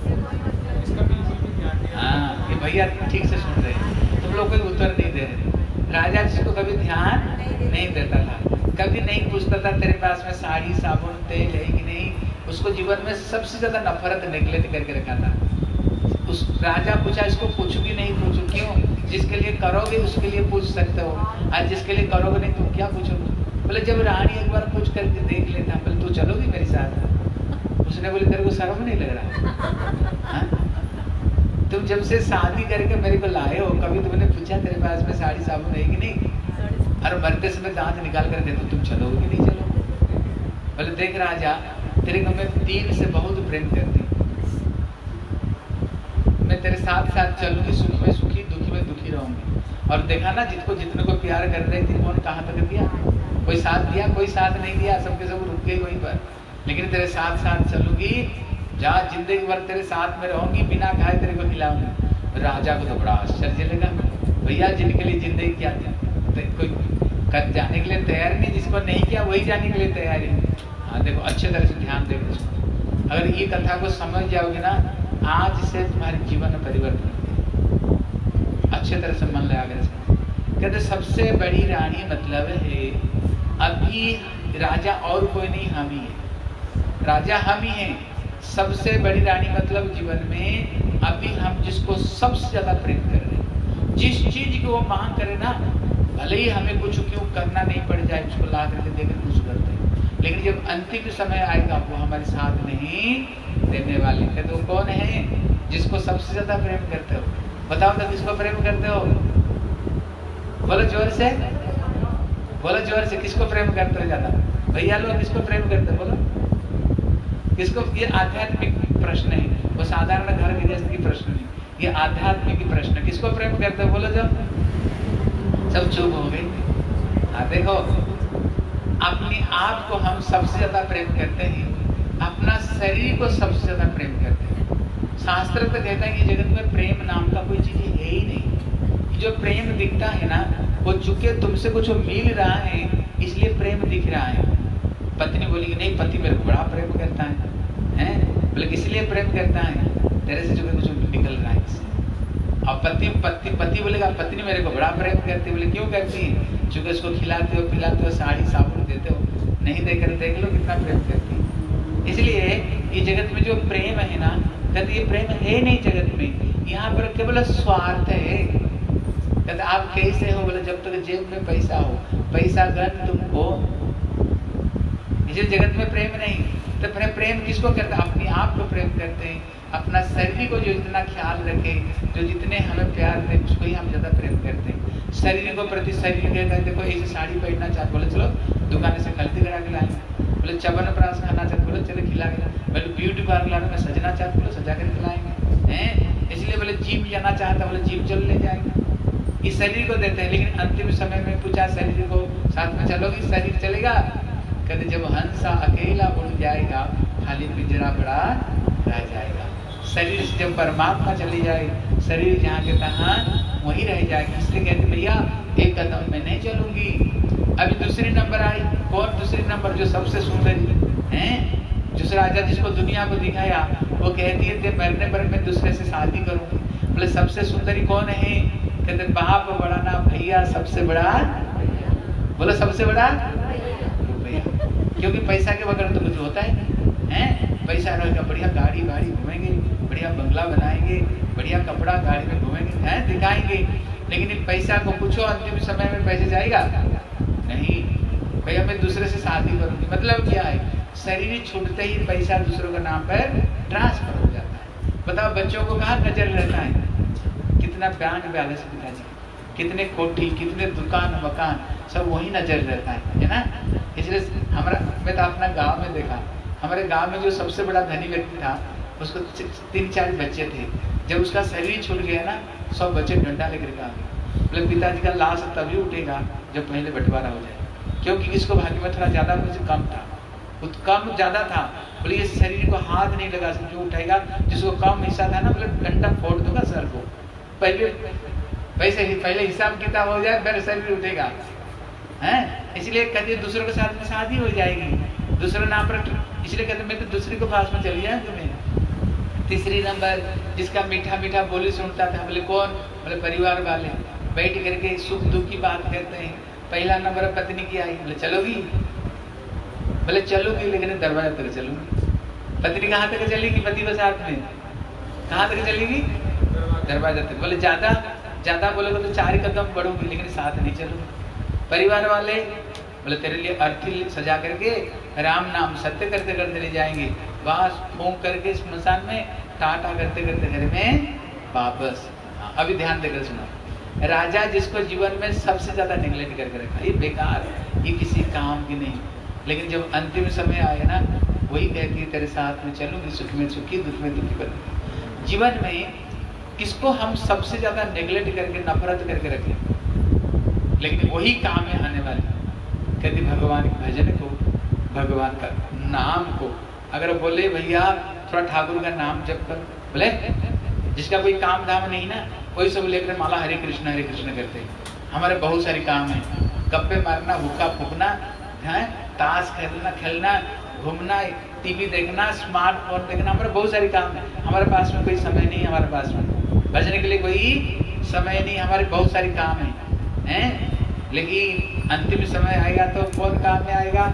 हाँ, ये भैया ठीक से सुन रहे हैं, तुम लोग कोई उत्तर नहीं दे रहे। राजा जिसको कभी ध्यान नहीं देता था, कभी नहीं पूछता था तेरे पास में साड़ी, साबुन, तेल है कि नहीं, उसको जीवन में सबसे ज्यादा नफरत नेगलेक्ट करके रखा था। उस राजा पूछा इसको पूछूंगी नहीं पूछू, क्यों? जिसके लिए करोगे उसके लिए पूछ सकते हो, आज जिसके लिए करोगे नहीं तुम क्या पूछोगे? बोले जब रानी एक बार पूछ करके देख लेता, बोले तू चलोगी मेरे साथ? उसने बोले तेरे को शर्म नहीं लग रहा? तुम जब से शादी करके मेरे को लाए हो, कभी तुमने पूछा तेरे पास में साड़ी साबुन है कि नहीं? और मरते समय दांत निकाल कर दे तो तुम चलोगे कि नहीं चलोगे? बोले देख राजा, तेरे को मैं 3 से बहुत प्रेम करती हूँ, मैं तेरे साथ साथ चलूंगी, सुखी में सुखी, दुखी में दुखी रहूंगी। और देखा ना जितको जितने को प्यार कर रही थी, कौन कहाँ तक दिया, कोई साथ दिया कोई साथ नहीं दिया, सबके सब रुक गई वहीं पर। लेकिन तेरे साथ साथ चलूंगी, जहाँ जिंदगी भर तेरे साथ में रहूंगी, बिना खाए तेरे को खिलाऊंगी। राजा को तो बड़ा आश्चर्य लगा, भैया जिनके लिए जिंदगी क्या थी, कोई कर जाने के लिए तैयार नहीं, जिसको नहीं किया वही जाने के लिए तैयार है। हाँ देखो, अच्छे तरह से ध्यान देकर अगर ये कथा को समझ जाओगे ना, आज से तुम्हारे जीवन में परिवर्तन होगा। अच्छे तरह से मन लगा कर कहते सबसे बड़ी रानी मतलब है अभी राजा और कोई नहीं, हम ही है। राजा हम ही हैं। सबसे बड़ी रानी मतलब जीवन में अभी हम जिसको सबसे ज्यादा प्रेम कर रहे हैं, जिस चीज की वो मांग करे ना, भले ही हमें कुछ क्यों करना नहीं पड़ जाए, उसको ला करके देकर खुश करते हैं। लेकिन जब अंतिम समय आएगा वो हमारे साथ नहीं देने वाले थे। तो कौन है जिसको सबसे ज्यादा प्रेम करते हो? बताओ तो किसको प्रेम करते हो? बोलो जोर से, बोलो जोर से, किसको प्रेम करते हो ज्यादा? भैया लोग किसको प्रेम करते हो? बोलो किसको? ये आध्यात्मिक प्रश्न है, वो साधारण घर गृहस्थ की प्रश्न नहीं, ये आध्यात्मिक प्रश्न। किसको प्रेम करते हो बोलो? जब सब चुप हो गए। हाँ देखो, अपने आप को हम सबसे ज्यादा प्रेम करते हैं, अपना शरीर को सबसे ज्यादा प्रेम करते हैं। शास्त्र तो कहता है कि जगत में प्रेम नाम का कोई चीज है ही नहीं। जो प्रेम दिखता है ना, वो चूंकि तुमसे कुछ मिल रहा है इसलिए प्रेम दिख रहा है। पत्नी बोली कि नहीं, पति मेरे को बड़ा प्रेम करता है, हैं? बोले इसलिए प्रेम करता है, तेरे से जो कुछ निकल रहा है इससे। और पति बोलेगा पत्नी मेरे को बड़ा प्रेम करती है। बोले क्यों करती है? चूंकि उसको खिलाते हो, पिलाते हो, साड़ी साबुन देते हो, नहीं देकर देख लो कितना प्रेम करती है। इसलिए ये जगत में जो प्रेम है ना, कहते ये प्रेम है नहीं जगत में, यहाँ पर केवल स्वार्थ है। कहते आप कैसे हो? बोले जब तक जेब में पैसा हो, पैसा गन तुमको, इस जगत में प्रेम नहीं। तो फिर प्रेम किसको करते हैं? अपने आप को प्रेम करते हैं, अपना शरीर को जो जितना ख्याल रखे, जो जितने हमें प्यार दे, उसको ही हम ज्यादा प्रेम करते हैं। शरीर को प्रति शरीर के कहते, देखो ऐसी साड़ी पहनना चाहते, बोले चलो दुकान से खरीद करा के लाएंगे। बोले चवनप्राश खाना चाहते, बोले चलो खिला के। बोले ब्यूटी पार्लर में सजना चाहते, बोले सजा कर खिलाएंगे, हैं? इसलिए बोले जिम जाना चाहता, बोले जिम चल ले जाएंगे। इस शरीर को देते हैं, लेकिन अंतिम समय में पूछा शरीर को साथ में चलोगी? शरीर चलेगा? कहते जब हंसा अकेला उड़ जाएगा, खाली पिंजरा बड़ा रह जाएगा। शरीर से जब परमात्मा चली जाए, शरीर जहाँ के तहाँ वहीं रह जाएगी। इसलिए कहते भैया एक कदम मैं नहीं चलूंगी। अभी दूसरी नंबर आई, कौन दूसरी नंबर? जो सबसे सुंदरी है, जिस राजा जिसको दुनिया को दिखाया, वो कहती है मरने पर मैं दूसरे से शादी करूंगी। बोले सबसे सुंदरी कौन है? कहते बाप बड़ा ना भैया, सबसे बड़ा। बोलो सबसे बड़ा भैया, क्योंकि पैसा के बगैर तो कुछ होता है, हैं? पैसा रहेगा, बढ़िया गाड़ी वाड़ी घूमेंगे, बढ़िया बंगला बनाएंगे, बढ़िया कपड़ा गाड़ी में घूमेंगे, हैं? दिखाएंगे। लेकिन पैसा को पूछो अंतिम समय में पैसे जाएगा नहीं। भैया मैं दूसरे से शादी करूंगी, मतलब क्या है? शरीर छूटते ही पैसा दूसरों के नाम पर ट्रांसफर हो जाता है। बताओ बच्चों को कहाँ नजर रहता है? कितना बैंक बैलेंस पिताजी, कितने कोठी, कितने दुकान मकान, सब वही नजर रहता है ना? इसलिए हमारा, मैं तो अपना गांव में देखा, हमारे गांव में जो सबसे बड़ा धनी व्यक्ति था, उसको 3-4 बच्चे थे। जब उसका शरीर छूट गया ना, सब बच्चे डंडा लेकर के आ गए। बोले पिताजी का लाश तभी उठेगा जब पहले बंटवारा हो जाए, क्योंकि इसको भाग्य में थोड़ा ज्यादा मुझे कम था, कम ज्यादा था। बोले ये शरीर को हाथ नहीं लगा सकते, उठाएगा जिसको कम हिस्सा था ना, बोले डंडा फोड़ दूंगा सर को। पहले हिसाब किताब हो जाए फिर शरीर उठेगा, हैं? इसलिए कहते दूसरों के साथ में शादी हो जाएगी, दूसरे नाम पर। इसलिए कहते मैं तो दूसरी को पास में चली जाए तुम्हें। तीसरी नंबर जिसका मीठा मीठा बोली सुनता था, बोले कौन? बोले परिवार वाले, बैठ करके सुख दुख की बात करते हैं। पहला नंबर पत्नी की आई, बोले चलोगी? बोले चलूंगी, लेकिन दरवाजा तक चलूंगी। पत्नी कहाँ तक चलेगी? पति के साथ में कहाँ तक चलेगी? दरवाजा तक। बोले ज्यादा बोलोगे तो 4 कदम बढ़ूंगी, लेकिन साथ नहीं चलूंगी। परिवार वाले बोले तेरे लिए अर्थी सजा करके राम नाम सत्य करते करते ले जाएंगे, बस फूंक करके स्मशान में टाटा करते करते घर में वापस। अभी ध्यान देकर सुना, राजा जिसको जीवन में सबसे ज्यादा नेग्लेक्ट करके रखा, ये बेकार है, ये किसी काम की नहीं। लेकिन जब अंतिम समय आए ना, वही कहती है तेरे साथ में चलूंगी, सुख में सुखी, दुख में दुखी बनूंगी। जीवन में किसको हम सबसे ज्यादा नेग्लेक्ट करके नफरत करके रखें, लेकिन वही काम में आने वाले। कहती भगवान के भजन को, भगवान का नाम को। अगर बोले भैया थोड़ा ठाकुर का नाम जप कर, बोले जिसका कोई काम धाम नहीं ना, वही सब लेकर माला हरे कृष्ण करते हैं। हमारे बहुत सारे काम है, गप्पे मारना, हुक्का फूकना है, ताश खेलना, घूमना, टीवी देखना, स्मार्टफोन देखना, हमारे बहुत सारे काम है। हमारे पास में कोई समय नहीं, हमारे पास में भजन के लिए कोई समय नहीं, हमारे बहुत सारे काम हैं। लेकिन अंतिम समय आएगा तो कौन काम में आएगा?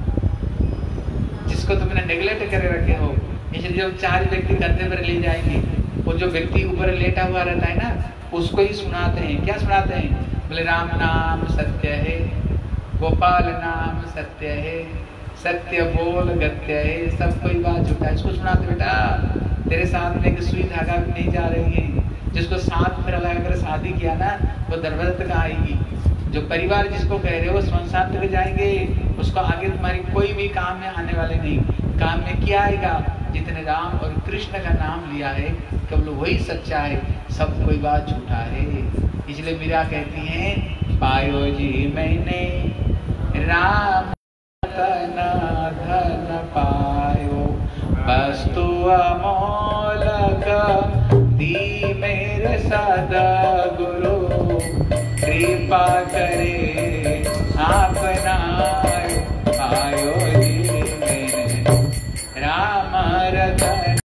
जिसको तुमने नेग्लेक्ट करे रखे हो। इसलिए जब 4 व्यक्ति कंधे पर ले जाएंगे, वो जो व्यक्ति ऊपर लेटा हुआ रहता है ना, उसको ही सुनाते हैं। क्या सुनाते हैं? बोले राम नाम सत्य है, गोपाल नाम सत्य है, सत्य बोल गत्य है, सब कोई बात झूठा है। इसको सुनाते बेटा, तेरे साथ में एक सुई धागा भी नहीं जा रही है। जिसको साथ फेरा लगाकर शादी किया ना, वो दरवाजा तक आएगी। जो परिवार जिसको कह रहे हो स्मशान तक जाएंगे, उसको आगे तुम्हारी कोई भी काम में आने वाले नहीं। काम में क्या आएगा? जितने राम और कृष्ण का नाम लिया है केवल वही सच्चा है, सब कोई बात झूठा है। इसलिए मीरा कहती हैं, पायो जी मैंने राम तन धन पायो, वस्तु अमोलक दी मेरे सद्गुरु, कृपा करे आपना पायो जी मैंने राम रतन।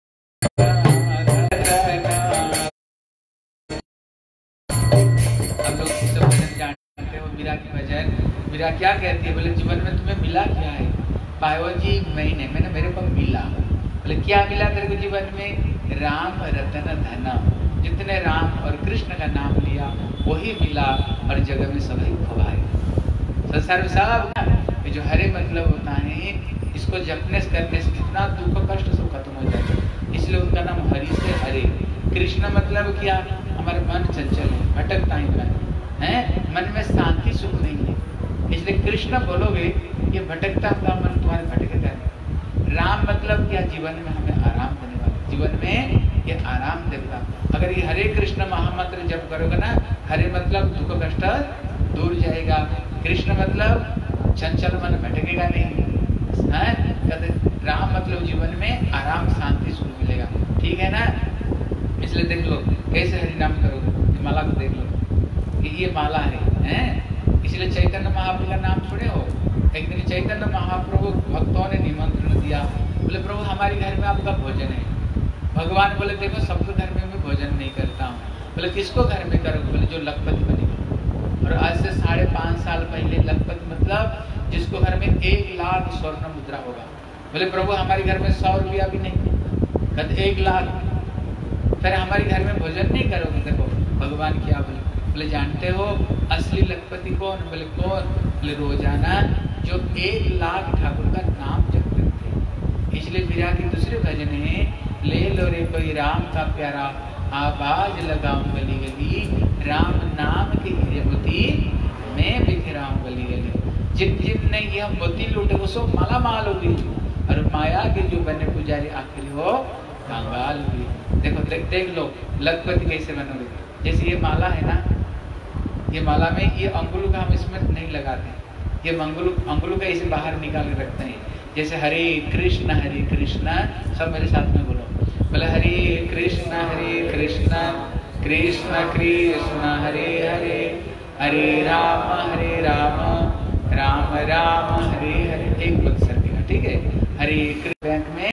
हम लोग सब भजन जानते हो, मीरा की भजन। मीरा क्या कहती है? बोले जीवन में तुम्हें मिला क्या है? पायो जी मैंने मेरे को मिला। बोले क्या मिला तेरे को जीवन में? राम रतन धन। जितने राम और कृष्ण का नाम लिया वही मिला, और जगह में सभी खवाए। संसार में सब ये जो हरे मतलब होता है, इसको जपने करने से जितना दुख कष्ट सब खत्म हो जाता है। इसलिए उनका नाम हरि से हरे। कृष्ण मतलब क्या? हमारे मन चंचल है, भटकता ही मन है, मन में शांति सुख नहीं है। इसलिए कृष्ण बोलोगे ये भटकता हुआ मन तुम्हारे भटकेगा नहीं। राम मतलब क्या? जीवन में हमें आराम देने वाला, जीवन में ये आराम देगा। अगर ये हरे कृष्ण महामंत्र जप करोगे ना, हरे मतलब दुख कष्ट दूर जाएगा, कृष्ण मतलब चंचल मन भटकेगा नहीं है, राम मतलब जीवन में आराम शांति सुख मिलेगा। ठीक है ना? इसलिए देख लो कैसे हरि नाम करोगे, माला को देख लो कि ये माला है। इसलिए चैतन्य महाप्रभु का नाम सुने हो? एक दिन चैतन्य महाप्रभु भक्तों ने निमंत्रण दिया, बोले प्रभु हमारे घर में आपका भोजन है। भगवान बोले देखो सबके घर में मैं भोजन नहीं करता हूँ। बोले किसको घर में करोगे? बोले जो लखपति बनेगा। और आज से 5.5 साल पहले लखपति मतलब जिसको घर में 1 लाख स्वर्ण मुद्रा होगा। बोले प्रभु हमारे घर में 100 रुपया भी नहीं, कहते 1 लाख, फिर हमारे घर में भोजन नहीं करोगे? देखो भगवान क्या बोले? बोले जानते हो असली लखपति कौन? बोले कौन? बोले रोजाना जो 1 लाख ठाकुर का नाम जपते थे। इसलिए मीरा की दूसरे भजन है, ले लो रे कोई राम का प्यारा, आवाज लगाऊं गली गली, राम नाम के हीरे मोती मैं बिखराऊं गली गली। जितने ये मोती लूटे वो सब माला माल हो गई, और माया के जो बने पुजारी आखिरी हो कंगाल हुई। देखो देख लो लखपति कैसे बनोगे। जैसे ये माला है ना, ये माला में ये अंगुल का हम इसमें नहीं लगाते, ये अंगुल का इसे बाहर निकाल के रखते हैं। जैसे हरे कृष्ण सब मेरे साथ में बोलो, बोले हरे कृष्ण कृष्ण कृष्ण हरे हरे, हरे राम राम राम हरे हरे। एक पद सर देगा, ठीक है? हरे कृष्ण बैंक में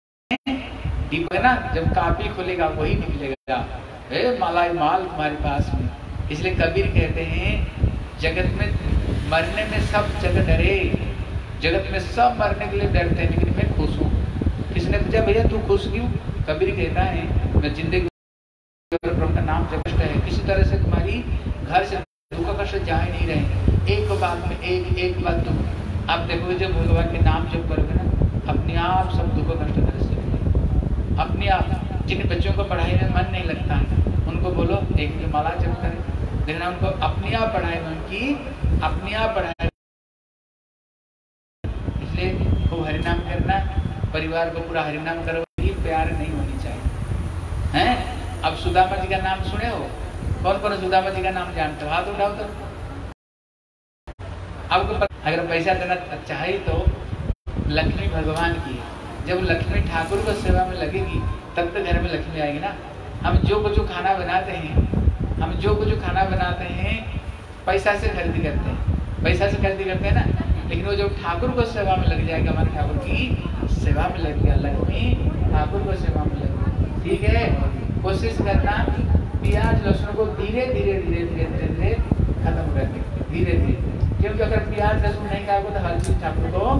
दीप है ना, जब कापी खुलेगा वही निकलेगा, माला माल तुम्हारे पास में। इसलिए कबीर कहते हैं जगत में मरने में सब जगत डरे, जगत में सब मरने के लिए डरते हैं, लेकिन मैं खुश हूँ। किसने पूछा भैया तू खुश क्यों? कबीर कहता है मैं जिंदगी प्रभु का नाम जप है, किसी तरह से तुम्हारी घर से दुख कष्ट जा ही नहीं रहे। एक बात में एक बात तुम आप देखोगे, जब भगवान के नाम जप करोगे ना, अपने आप सब दुख कष्ट तरह से अपने आप। जिन बच्चों को पढ़ाई में मन नहीं लगता है उनको बोलो एक माला जप करें, देखना उनको अपने आप पढ़ाई में उनकी अपने आप पढ़ाई। इसलिए खूब हरिनाम करना, परिवार को पूरा हरिनाम करो, प्यार नहीं होनी चाहिए हैं। अब सुदामा जी का नाम सुने हो? कौन कौन सुदामा जी का नाम जानते हो? हाथ उठाओ तो। आपको अगर पैसा देना चाहिए तो लक्ष्मी भगवान की है। जब लक्ष्मी ठाकुर को सेवा में लगेगी तब तो घर में लक्ष्मी आएगी ना। हम जो कुछ खाना बनाते हैं पैसा से खरीदी करते हैं ना, लेकिन वो जो ठाकुर को सेवा में लग जाएगा, हमारे ठाकुर की सेवा में लग गया, लक्ष्मी ठाकुर को सेवा में लग गया। ठीक है? कोशिश करना प्याज लहसुन को धीरे धीरे खत्म करने, धीरे धीरे, क्योंकि अगर प्याज लहसुन नहीं खाओगे तो हर चीज ठाकुर को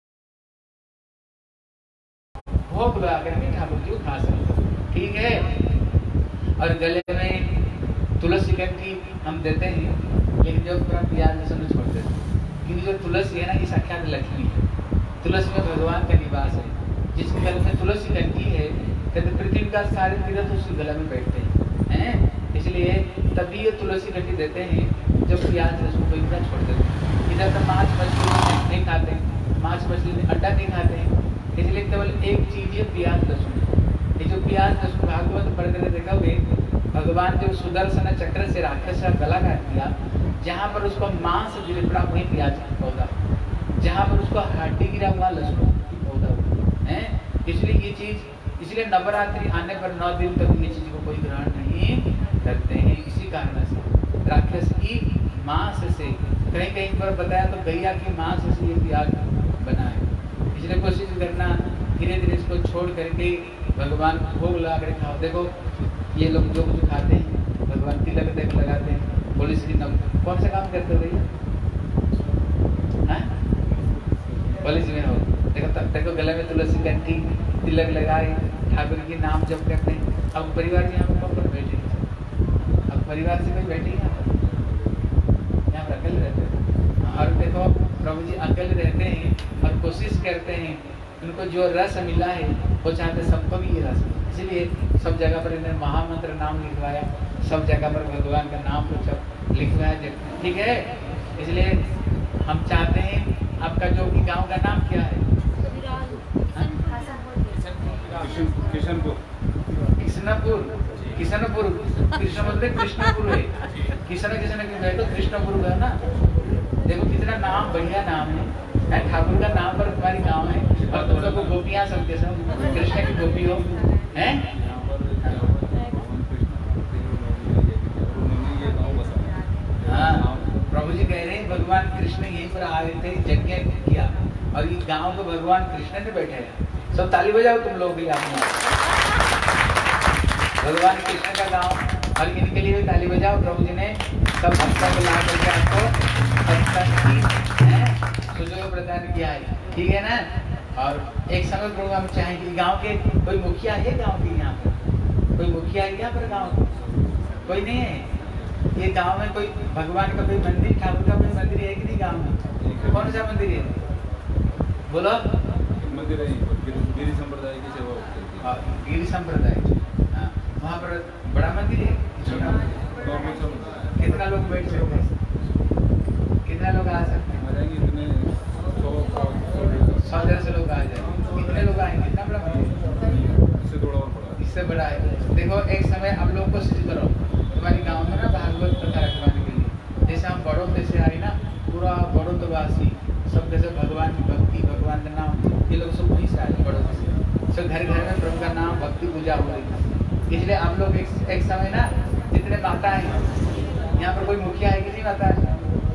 भोग लगा करके ठाकुर जी को खा सकते। ठीक है? और गले में तुलसी कंठी हम देते हैं, लेकिन जो प्याज लहसुन छोड़ देते हैं, क्योंकि जो तुलसी है ना ये साक्षात लक्ष्मी है। तुलसी में भगवान का निवास है। जिसके गले में तुलसी कंठी है कहते पृथ्वी का सारे तीर्थ उसके गले में बैठते हैं, इसलिए तभी ये तुलसी कंठी देते हैं जब प्याज लहसुन को इतना छोड़ देते हैं। इधर तो मांस मछली नहीं खाते, मांस मछली अंडा नहीं खाते हैं, इसलिए केवल एक चीज है प्याज लहसुन। ये जो प्याज लहसुन भागवत पढ़ कर देखोगे, भगवान जो सुदर्शन चक्र से राक्षस का गला काट दिया, जहाँ पर उसको मांस गिर पड़ा वही प्याज का पौधा, जहाँ पर उसको हड्डी गिरा हुआ लहसुन की पौधा है। इसलिए ये चीज, इसलिए नवरात्रि आने पर 9 दिन तक ये चीज को कोई ग्रहण नहीं करते हैं। इसी कारण से राक्षस की मांस से, कहीं कहीं पर बताया तो गैया की मांस से ये प्याज बना है। इसलिए कोशिश करना धीरे धीरे इसको छोड़ करके भगवान भोग लगा कर खाओ। देखो ये लोग जो कुछ खाते हैं भगवान तिलक देख लगाते हैं, पुलिस की कौन सा काम करते हो भैया? पुलिस में हो, देखो तब तक गले में तुलसी कंठी तिलक लगाए, ठाकुर की नाम जप करते हैं। अब परिवार जी यहाँ पर कौन कौन बैठे? अब परिवार से कोई बैठे यहाँ पर अकेले रहते हैं। और देखो प्रभु जी अकेले रहते हैं और कोशिश करते हैं, उनको जो रस मिला है वो चाहते सबको भी ये रस, इसलिए सब जगह पर इन्होंने महामंत्र नाम लिखवाया, सब जगह पर भगवान का नाम को सब लिखवाया, ठीक है। इसलिए हम चाहते हैं, आपका जो भी गांव का नाम क्या है? किशनपुर। किशनपुर कृष्ण मतलब कृष्णपुर है। किशन की गए तो कृष्णपुर है ना। देखो कितना नाम, बढ़िया नाम है। ठाकुर का नाम पर तुम्हारी गांव है और तुम लोग को गोपियां सब के सब कृष्ण की गोपी हो हैं। हाँ, प्रभु जी कह रहे हैं भगवान कृष्ण यहीं पर आए थे, यज्ञ किया और ये गांव को भगवान कृष्ण ने बैठे हैं। सब ताली बजाओ तुम लोग भी आपने। भगवान कृष्ण का गांव और इनके लिए भी ताली बजाओ। प्रभु जी ने सब भक्तों को ला करके आपको सुजोग प्रदान किया है, ठीक है ना। और एक समय प्रभु हम चाहेंगे गांव के कोई मुखिया है, गांव के यहाँ पर कोई मुखिया है यहाँ पर? गांव कोई नहीं है। ये गांव में कोई भगवान का कोई मंदिर, ठाकुर का कोई मंदिर है कि नहीं गांव में? कौन सा मंदिर है बोलो? मंदिर है गिरी संप्रदाय की सेवा होती है। गिरी संप्रदाय, हाँ, वहाँ पर बड़ा मंदिर है, छोटा मंदिर? कितना लोग बैठ सकते हैं? कितना लोग आ सकते हैं? 100-150 लोग आ जाएंगे। कितने लोग आएंगे? इतना बड़ा मंदिर? इससे बड़ा है। देखो एक समय आप लोग कोशिश करो तुम्हारी गांव में ना भागवत कथा रखवाने के लिए, जैसे हम बड़ौद से आए ना, पूरा बड़ौदवासी सब कैसे भगवान की भक्ति, भगवान का नाम, ये लोग सब वहीं से आए बड़ौद से, सब घर घर में प्रभु का नाम भक्ति पूजा हो रही थी। इसलिए आप लोग एक समय ना जितने माता है यहाँ पर, कोई मुखिया है कि नहीं माता है?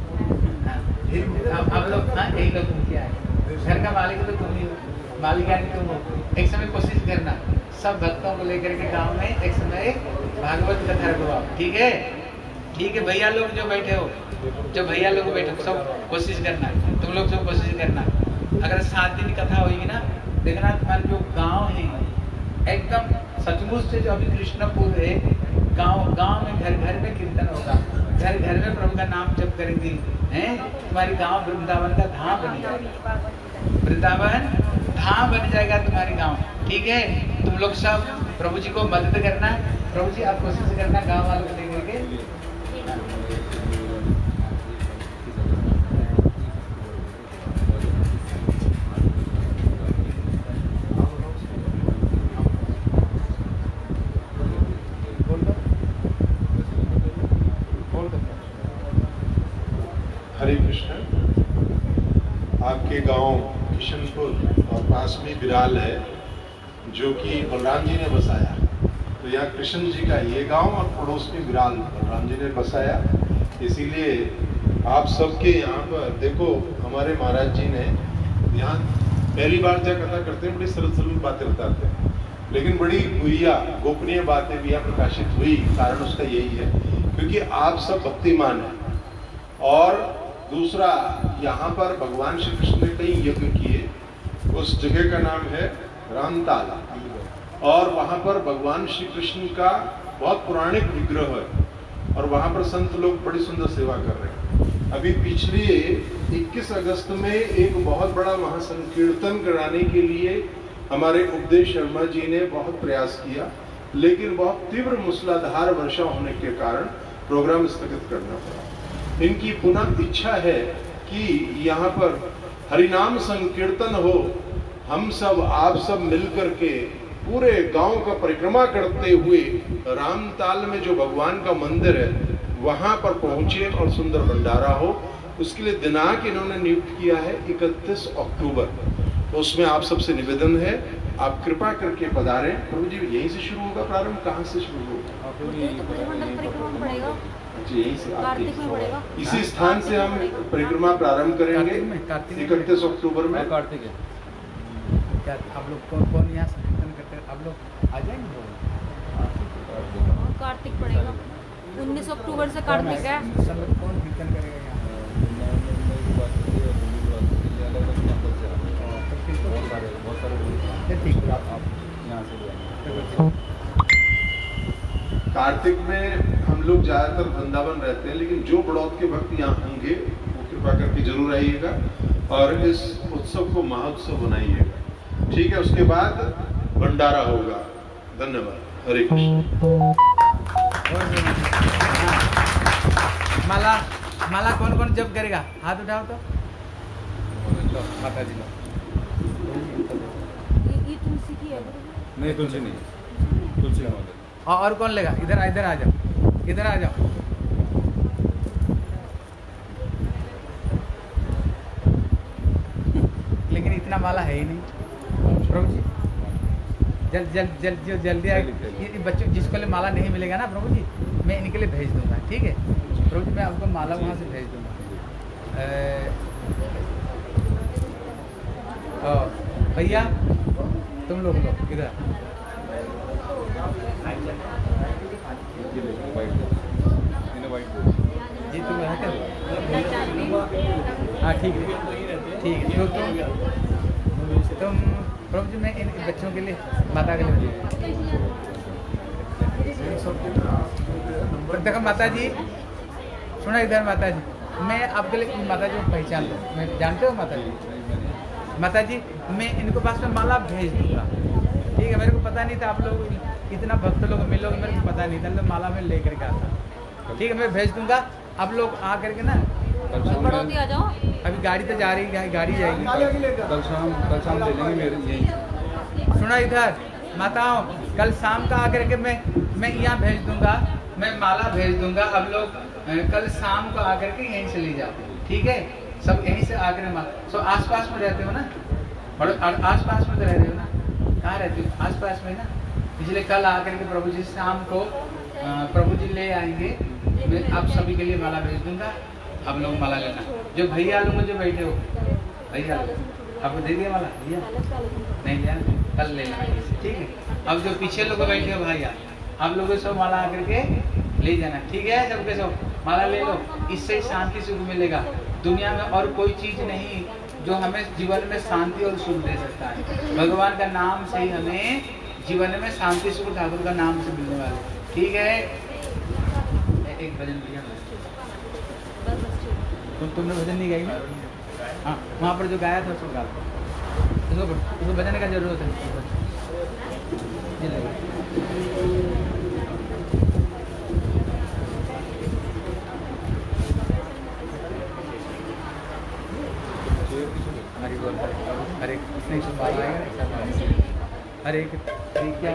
आप लोग, हाँ यही लोग मुखिया है, घर का मालिक तो तुम ही हो, मालिकानी तुम हो। एक समय कोशिश करना सब भक्तों को लेकर के गांव में एक समय भागवत कथा रखवाओ, ठीक है? ठीक है भैया लोग जो बैठे हो, जो भैया लोग बैठे हो, सब कोशिश करना, तुम लोग सब कोशिश करना। अगर 7 दिन कथा होगी ना, देखना तुम्हारे जो गांव है एकदम सचमुच से, जो अभी कृष्णपुर है गांव में घर घर में कीर्तन होगा, घर घर में प्रभु का नाम जप करेंगे, हैं? तुम्हारी गांव वृंदावन का धाम बन जाएगा, वृंदावन धाम बन जाएगा तुम्हारी गांव, ठीक है? तुम लोग सब प्रभु जी को मदद करना, प्रभु जी आप कोशिश करना गांव वालों को लेकर के। हरे कृष्ण। आपके गांव किशनपुर और पास में विराल है जो कि बलराम जी ने बसाया। तो यहाँ कृष्ण जी का ये गांव और पड़ोस में विराल बलराम जी ने बसाया। इसीलिए आप सबके यहाँ पर देखो, हमारे महाराज जी ने यहाँ पहली बार जब कथा करते हैं बड़ी सरल सरल बातें बताते हैं, लेकिन बड़ी गुह्या गोपनीय बातें भी यहाँ प्रकाशित हुई। कारण उसका यही है क्योंकि आप सब भक्तिमान हैं। और दूसरा, यहाँ पर भगवान श्री कृष्ण ने कई यज्ञ किए। उस जगह का नाम है रामताल और वहाँ पर भगवान श्री कृष्ण का बहुत पौराणिक विग्रह है और वहाँ पर संत लोग बड़ी सुंदर सेवा कर रहे हैं। अभी पिछले 21 अगस्त में एक बहुत बड़ा महासंकीर्तन कराने के लिए हमारे उपदेश शर्मा जी ने बहुत प्रयास किया, लेकिन बहुत तीव्र मूसलाधार वर्षा होने के कारण प्रोग्राम स्थगित करना पड़ा। इनकी पुनः इच्छा है कि यहाँ पर हरिनाम संकीर्तन हो, हम सब आप सब मिलकर के पूरे गांव का परिक्रमा करते हुए रामताल में जो भगवान का मंदिर है वहां पर पहुंचे और सुंदर भंडारा हो। उसके लिए दिनांक इन्होंने नियुक्त किया है 31 अक्टूबर। तो उसमें आप सबसे निवेदन है, आप कृपा करके पधारें। प्रभु जी यहीं से शुरू होगा प्रारंभ, कहाँ से शुरू होगा? जी यहीं से, इसी स्थान से हम परिक्रमा प्रारंभ करेंगे 31 अक्टूबर में। कार्तिक है क्या आप लोग कौन यहाँ से कीर्तन करते हैं? आप लोग आ जाएंगे? कार्तिक पड़ेगा 19 अक्टूबर से कार्तिक है। सब लोग कौन कीर्तन करेगा यहाँ? ठीक है, आप यहाँ से कार्तिक में हम लोग ज्यादातर वृंदावन रहते हैं, लेकिन जो बड़ौद के भक्त यहाँ होंगे वो कृपा करके जरूर आइएगा और इस उत्सव को महोत्सव बनाइएगा। ठीक है, उसके बाद भंडारा होगा। धन्यवाद। हरे कृष्ण। माला कौन कौन जप करेगा? हाथ उठाओ तो। माता जी ये तुलसी की है। नहीं, तुलसी नहीं, तुलसी का माता। और कौन लेगा? इधर आ जाओ, इधर आ जाओ। लेकिन इतना माला है ही नहीं प्रभु जी। जल्दी ये बच्चों जिसको लिए माला नहीं मिलेगा ना प्रभु जी, मैं इनके लिए भेज दूंगा। ठीक है प्रभु जी, मैं आपको माला वहाँ से भेज दूंगा। भैया तुम लोग इधर जी, तुम हाँ ठीक है। तो तुम प्रभु जी, मैं इन बच्चों के लिए माता के लिए देखो माता जी, सुना इधर माता जी, मैं आपके लिए माता जी को पहचान लो, मैं जानते हो माता जी। माता जी मैं इनको पास में माला भेज दूंगा। ठीक है, मेरे को पता नहीं था आप लोग इतना भक्त लोग मिलोगे, मेरे को पता नहीं था, तो माला में लेकर के आता। ठीक है, मैं भेज दूंगा। आप लोग आ करके ना बड़ौती आ जाओ। अभी गाड़ी तो जा रही है, गाड़ी जाएगी। कल शाम ले लेंगे मेरे यहीं। सुना इधर माताओं, कल शाम का आकर के मैं यहाँ भेज दूंगा, मैं माला भेज दूंगा। अब लोग कल शाम को आकर के यहीं से ले जाते। ठीक है, सब यहीं से आकर माला। सो आसपास में रहते हो ना, और आसपास में तो रह रहे हो ना? कहाँ रहते हो? आसपास में ना। इसलिए कल आकर के प्रभु जी शाम को प्रभु जी ले आएंगे। मैं आप सभी के लिए माला भेज दूंगा, आप लोग माला लेना। जो भैया लोग जो बैठे हो, भैया आपको दे दिया माला? भैया नहीं दिया, कल ले लेना। ठीक है, अब जो पीछे लोग बैठे हो भैया, आप लोगों सब माला आकर के ले जाना। ठीक है, सबके सब माला ले लो, इससे शांति सुख मिलेगा। दुनिया में और कोई चीज नहीं जो हमें जीवन में शांति और सुख दे सकता है। भगवान का नाम से ही हमें जीवन में शांति सुख ठाकुर का नाम से मिलने वाले। ठीक है, एक भजन दिया तुमने भजन नहीं गाई ना? हाँ, वहाँ पर जो गाया था उसको गा लो। उसको बजाने का जरूरत है। हरे कृष्ण हरे क्या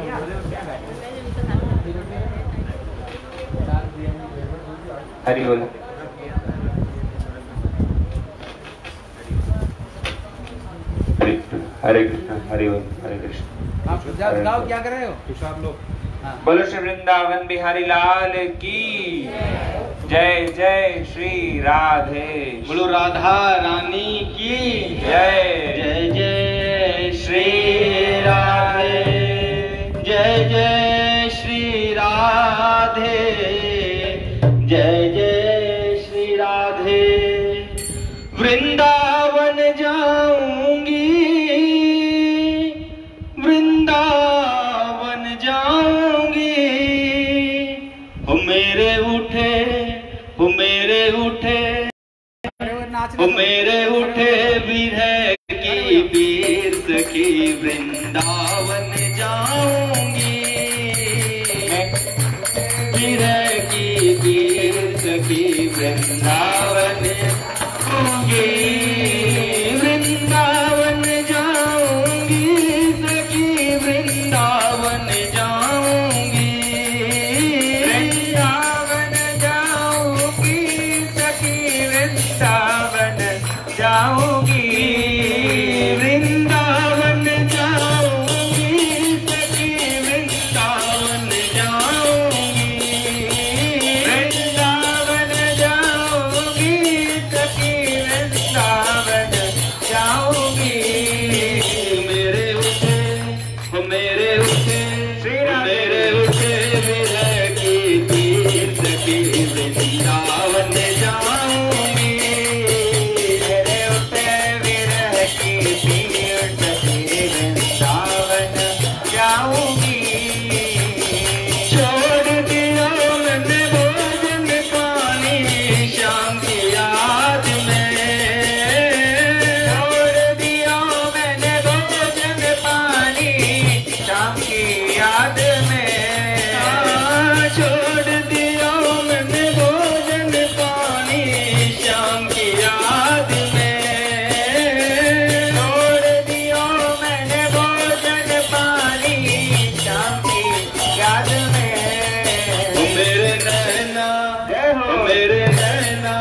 हरि बोल। हरे कृष्ण हरि बोल। हरे कृष्ण। आप गाओ, क्या कर रहे हो? तुषार लोग। बोलो श्री वृंदावन बिहारी लाल की जय। जय श्री राधे। बोलो राधा रानी की जय। जय जय श्री राधे। जय जय श्री राधे। जय जय श्री राधे। वृंदावन जाऊंगी, वृंदावन जाऊंगी। हो मेरे उठे, हो मेरे उठे, हो मेरे उठे विरह की पीर सखी। वृंदावन जाऊंगी, विरह की पीर सखी। वृंदावन जाऊंगी, वृंदावन जाऊंगी। हो मेरे नैना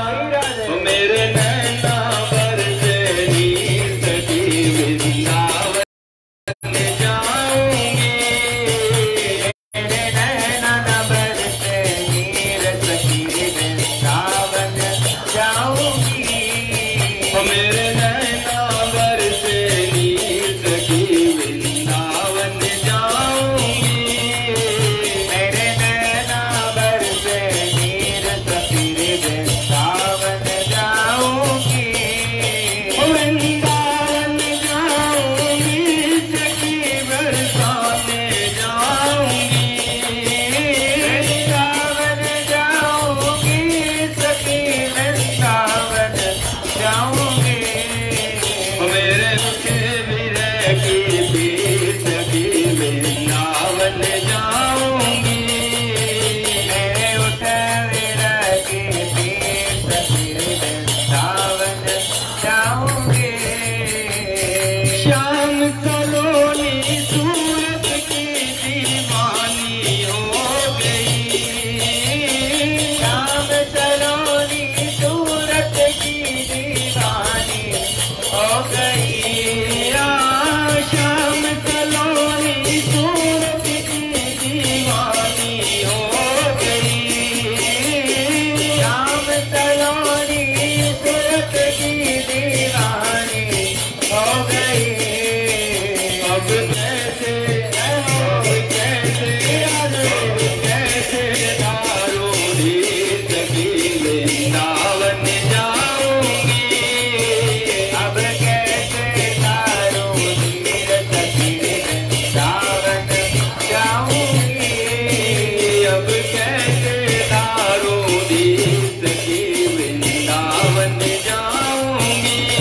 बरसे नीर सखी वृंदावन जाऊंगी। मेरे नैना बरसे नीर सखी वृंदावन जाऊंगी। मेरे नैना बरसे नीर सखी वृंदावन जाऊंगी। मेरे नैना बरसे नीर सखी वृंदावन जाऊंगी। वृंदावन जाऊंगी सखी बरसाने जाऊंगी। वृंदावन जाऊंगी सखी वृंदावन जाऊंगी। मेरे उठे विरह की पीर सखी वृंदावन जाऊंगी। मेरे उठे विरह की पीर सखी वृंदावन जाऊंगी। श्याम सलोनी सूरत की दीवानी हो गई। श्याम सलोनी सूरत की दीवानी हो गई। श्याम सलोनी सूरत की दीवानी हो गई। श्याम सलोनी सूरत की दीवानी हो गई। अब कैसे दारू नीर सखी वृंदावन जाऊंगी। अब कैसे दारू नीर सखी वृंदावन जाऊंगी। अब कैसे दारू नीर सखी वृंदावन जाऊंगी।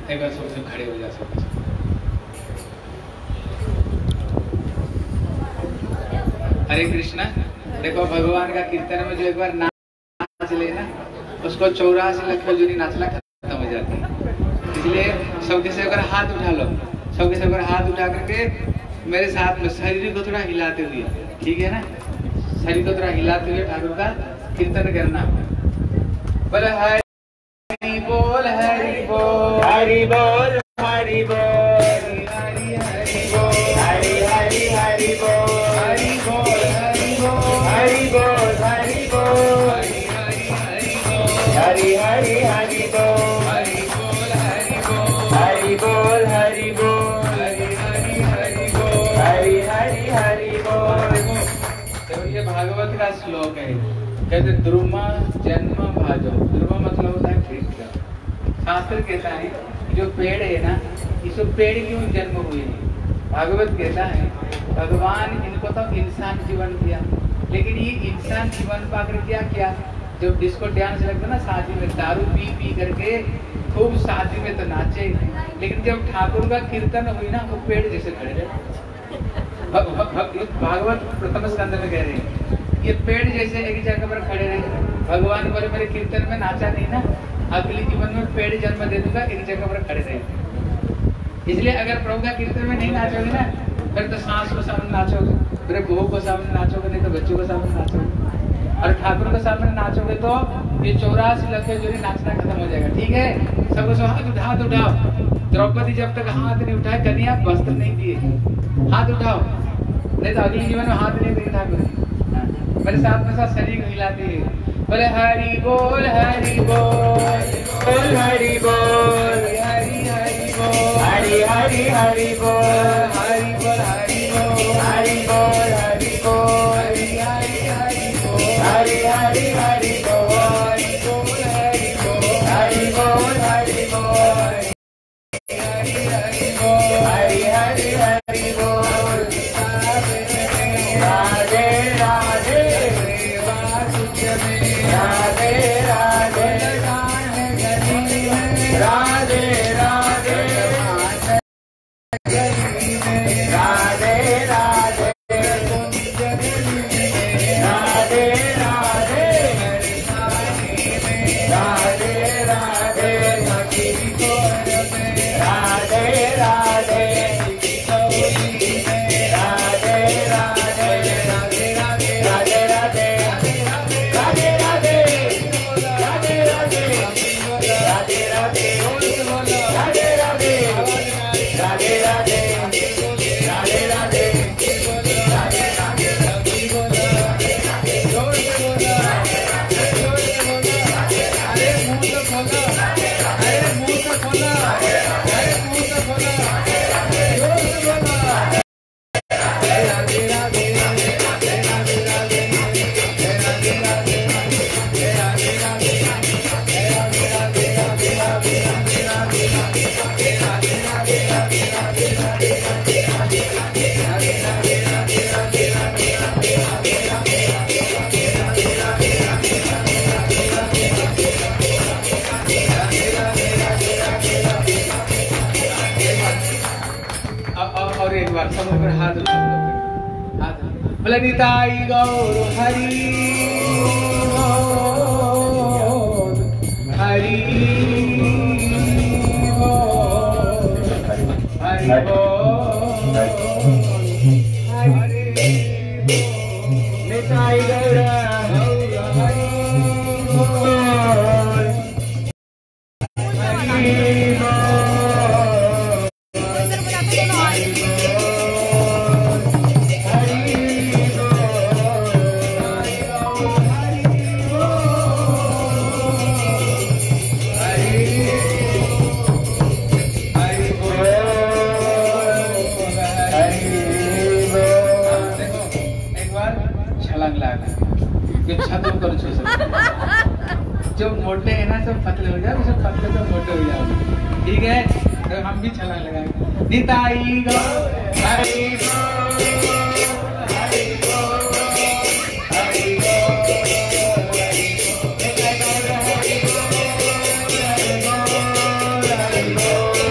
एक बार सबसे खड़े हो जा सकते। हरे कृष्णा। देखो भगवान का कीर्तन में जो एक बार नाच ले ना, उसको 84 लाख जोड़ी नाचना खत्म हो जाती है। इसलिए सबके से अगर हाथ उठा लो, सबके से अगर हाथ उठा करके मेरे साथ में शरीर को थोड़ा हिलाते हुए, ठीक है ना, शरीर को थोड़ा हिलाते हुए ठाकुर का कीर्तन करना। बोले हरि बोल हरि बोल हरि बोल हरि बोल हरि हरि बोल हरि हरि हरि बोल हरि बोल हरि बोल हरि बोल हरि बोल हरि हरि हरि बोल हरि हरि हरि बोल हरि बोल हरि बोल हरि बोल हरि बोल हरि हरि हरि बोल हरि हरि हरि बोल। देखो ये भागवत का श्लोक है, कहते द्रुम जन्म भाजो। द्रुम मतलब होता है वृक्ष। शास्त्र कहता है जो पेड़ है ना, इस पेड़ क्यों जन्म हुए हैं? भागवत कहता है भगवान इनको तो इंसान जीवन दिया, लेकिन ये इंसान जीवन पाकर क्या किया? जब डिस्को डांस लगता ना शादी में, दारू पी पी करके खूब शादी में तो नाचे, लेकिन जब ठाकुर का कीर्तन हुई ना, वो पेड़ जैसे खड़े रहे। भागवत प्रथम स्कंद में कह रहे हैं ये पेड़ जैसे एक जगह पर खड़े रहे। भगवान बोले मेरे कीर्तन में नाचा नहीं ना, अगले जीवन में पेड़ जन्म दे दूंगा, एक जगह पर खड़े रहे। इसलिए अगर प्रभु का कीर्तन में नहीं नाचोगे ना, फिर तो सास को सामने नाचोगे, फिर बहू को सामने नाचोगे, नहीं तो बच्चों को सामने नाचोगे, और ठाकुर के सामने नाचोगे तो ये 84 लाख जोड़ी नाचना खत्म हो जाएगा। ठीक है, सबको हाथ उठाओ। द्रौपदी जब तक हाथ नहीं उठाए, कन्या वस्त्र नहीं दिए, हाथ उठाओ, नहीं तो अगले जीवन में हाथ नहीं देगा ठाकुर। मेरे साथ में साथ शरीर हिलाती है। बोले हरि बोल हरि बोल बोल हरि बोल हरि हरि बोल हरि हरि हरि बोल हरि बोल हरि बोल हरि बोल हरि बोल हरि हरि हरि बोल हरि हरि हरि बोल हरि बोल हरि बोल हरि बोल हरि बोल हरि हरि बोल हरि हरि हरि बोल। राधे राधे राधे राधे राधे राधे राधे राधे राधे और एक बार सब ऊपर हाथ उठाओ, हाथ बोले निताई गौर हरि बोल हरि बोल हरि बोल हरि निताई गौर हरि बोल हरि बोल जो मोटे है ना सब पतले हो जाओ, सब पतले सब मोटे हो जाओ। ठीक है, तो हम भी छलांग लगाएंगे। निताई गौर हरि हरि बोल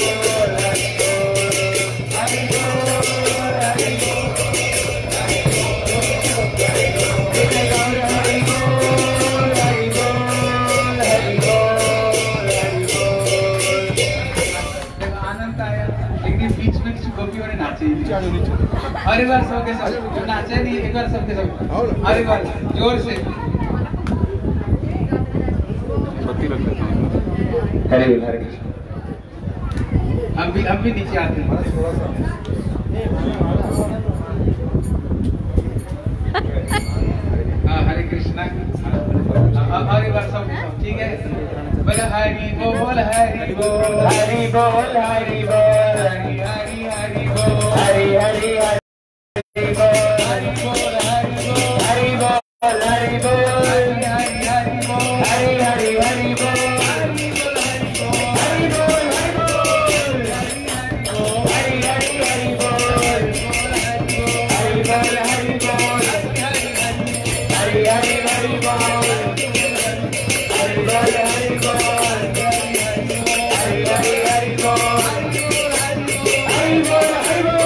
हरि बोल सबके सब जो नाचे नहीं एक बार सबके सब हरि बोल जोर से बत्ती रख देता हूँ। हरे बोल हरे कृष्ण। हम भी नीचे आते हैं। हाँ हरे कृष्णा। अब हरि बोल सबके सब ठीक है। बोले हरि बोल हरि बोल हरि बोल हरि बोल हरि हरि हरि बोल हरि हरि हरि बोल हरि बोल हरि बोल हरि बोल हरि बोल हरि हरि हरि बोल हरि हरि हरि बोल हरि बोल हरि बोल हरि बोल हरि बोल हरि हरि हरि बोल हरि बोल हरि बोल हरि हरि हरि बोल हरि बोल हरि बोल हरि हरि हरि बोल हरि बोल हरि बोल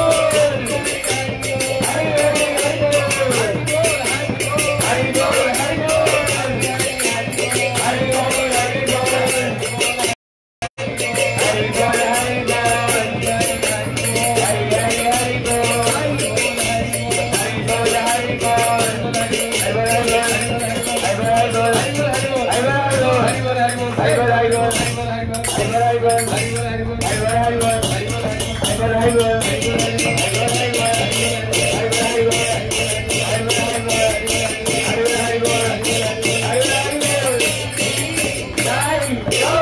Hare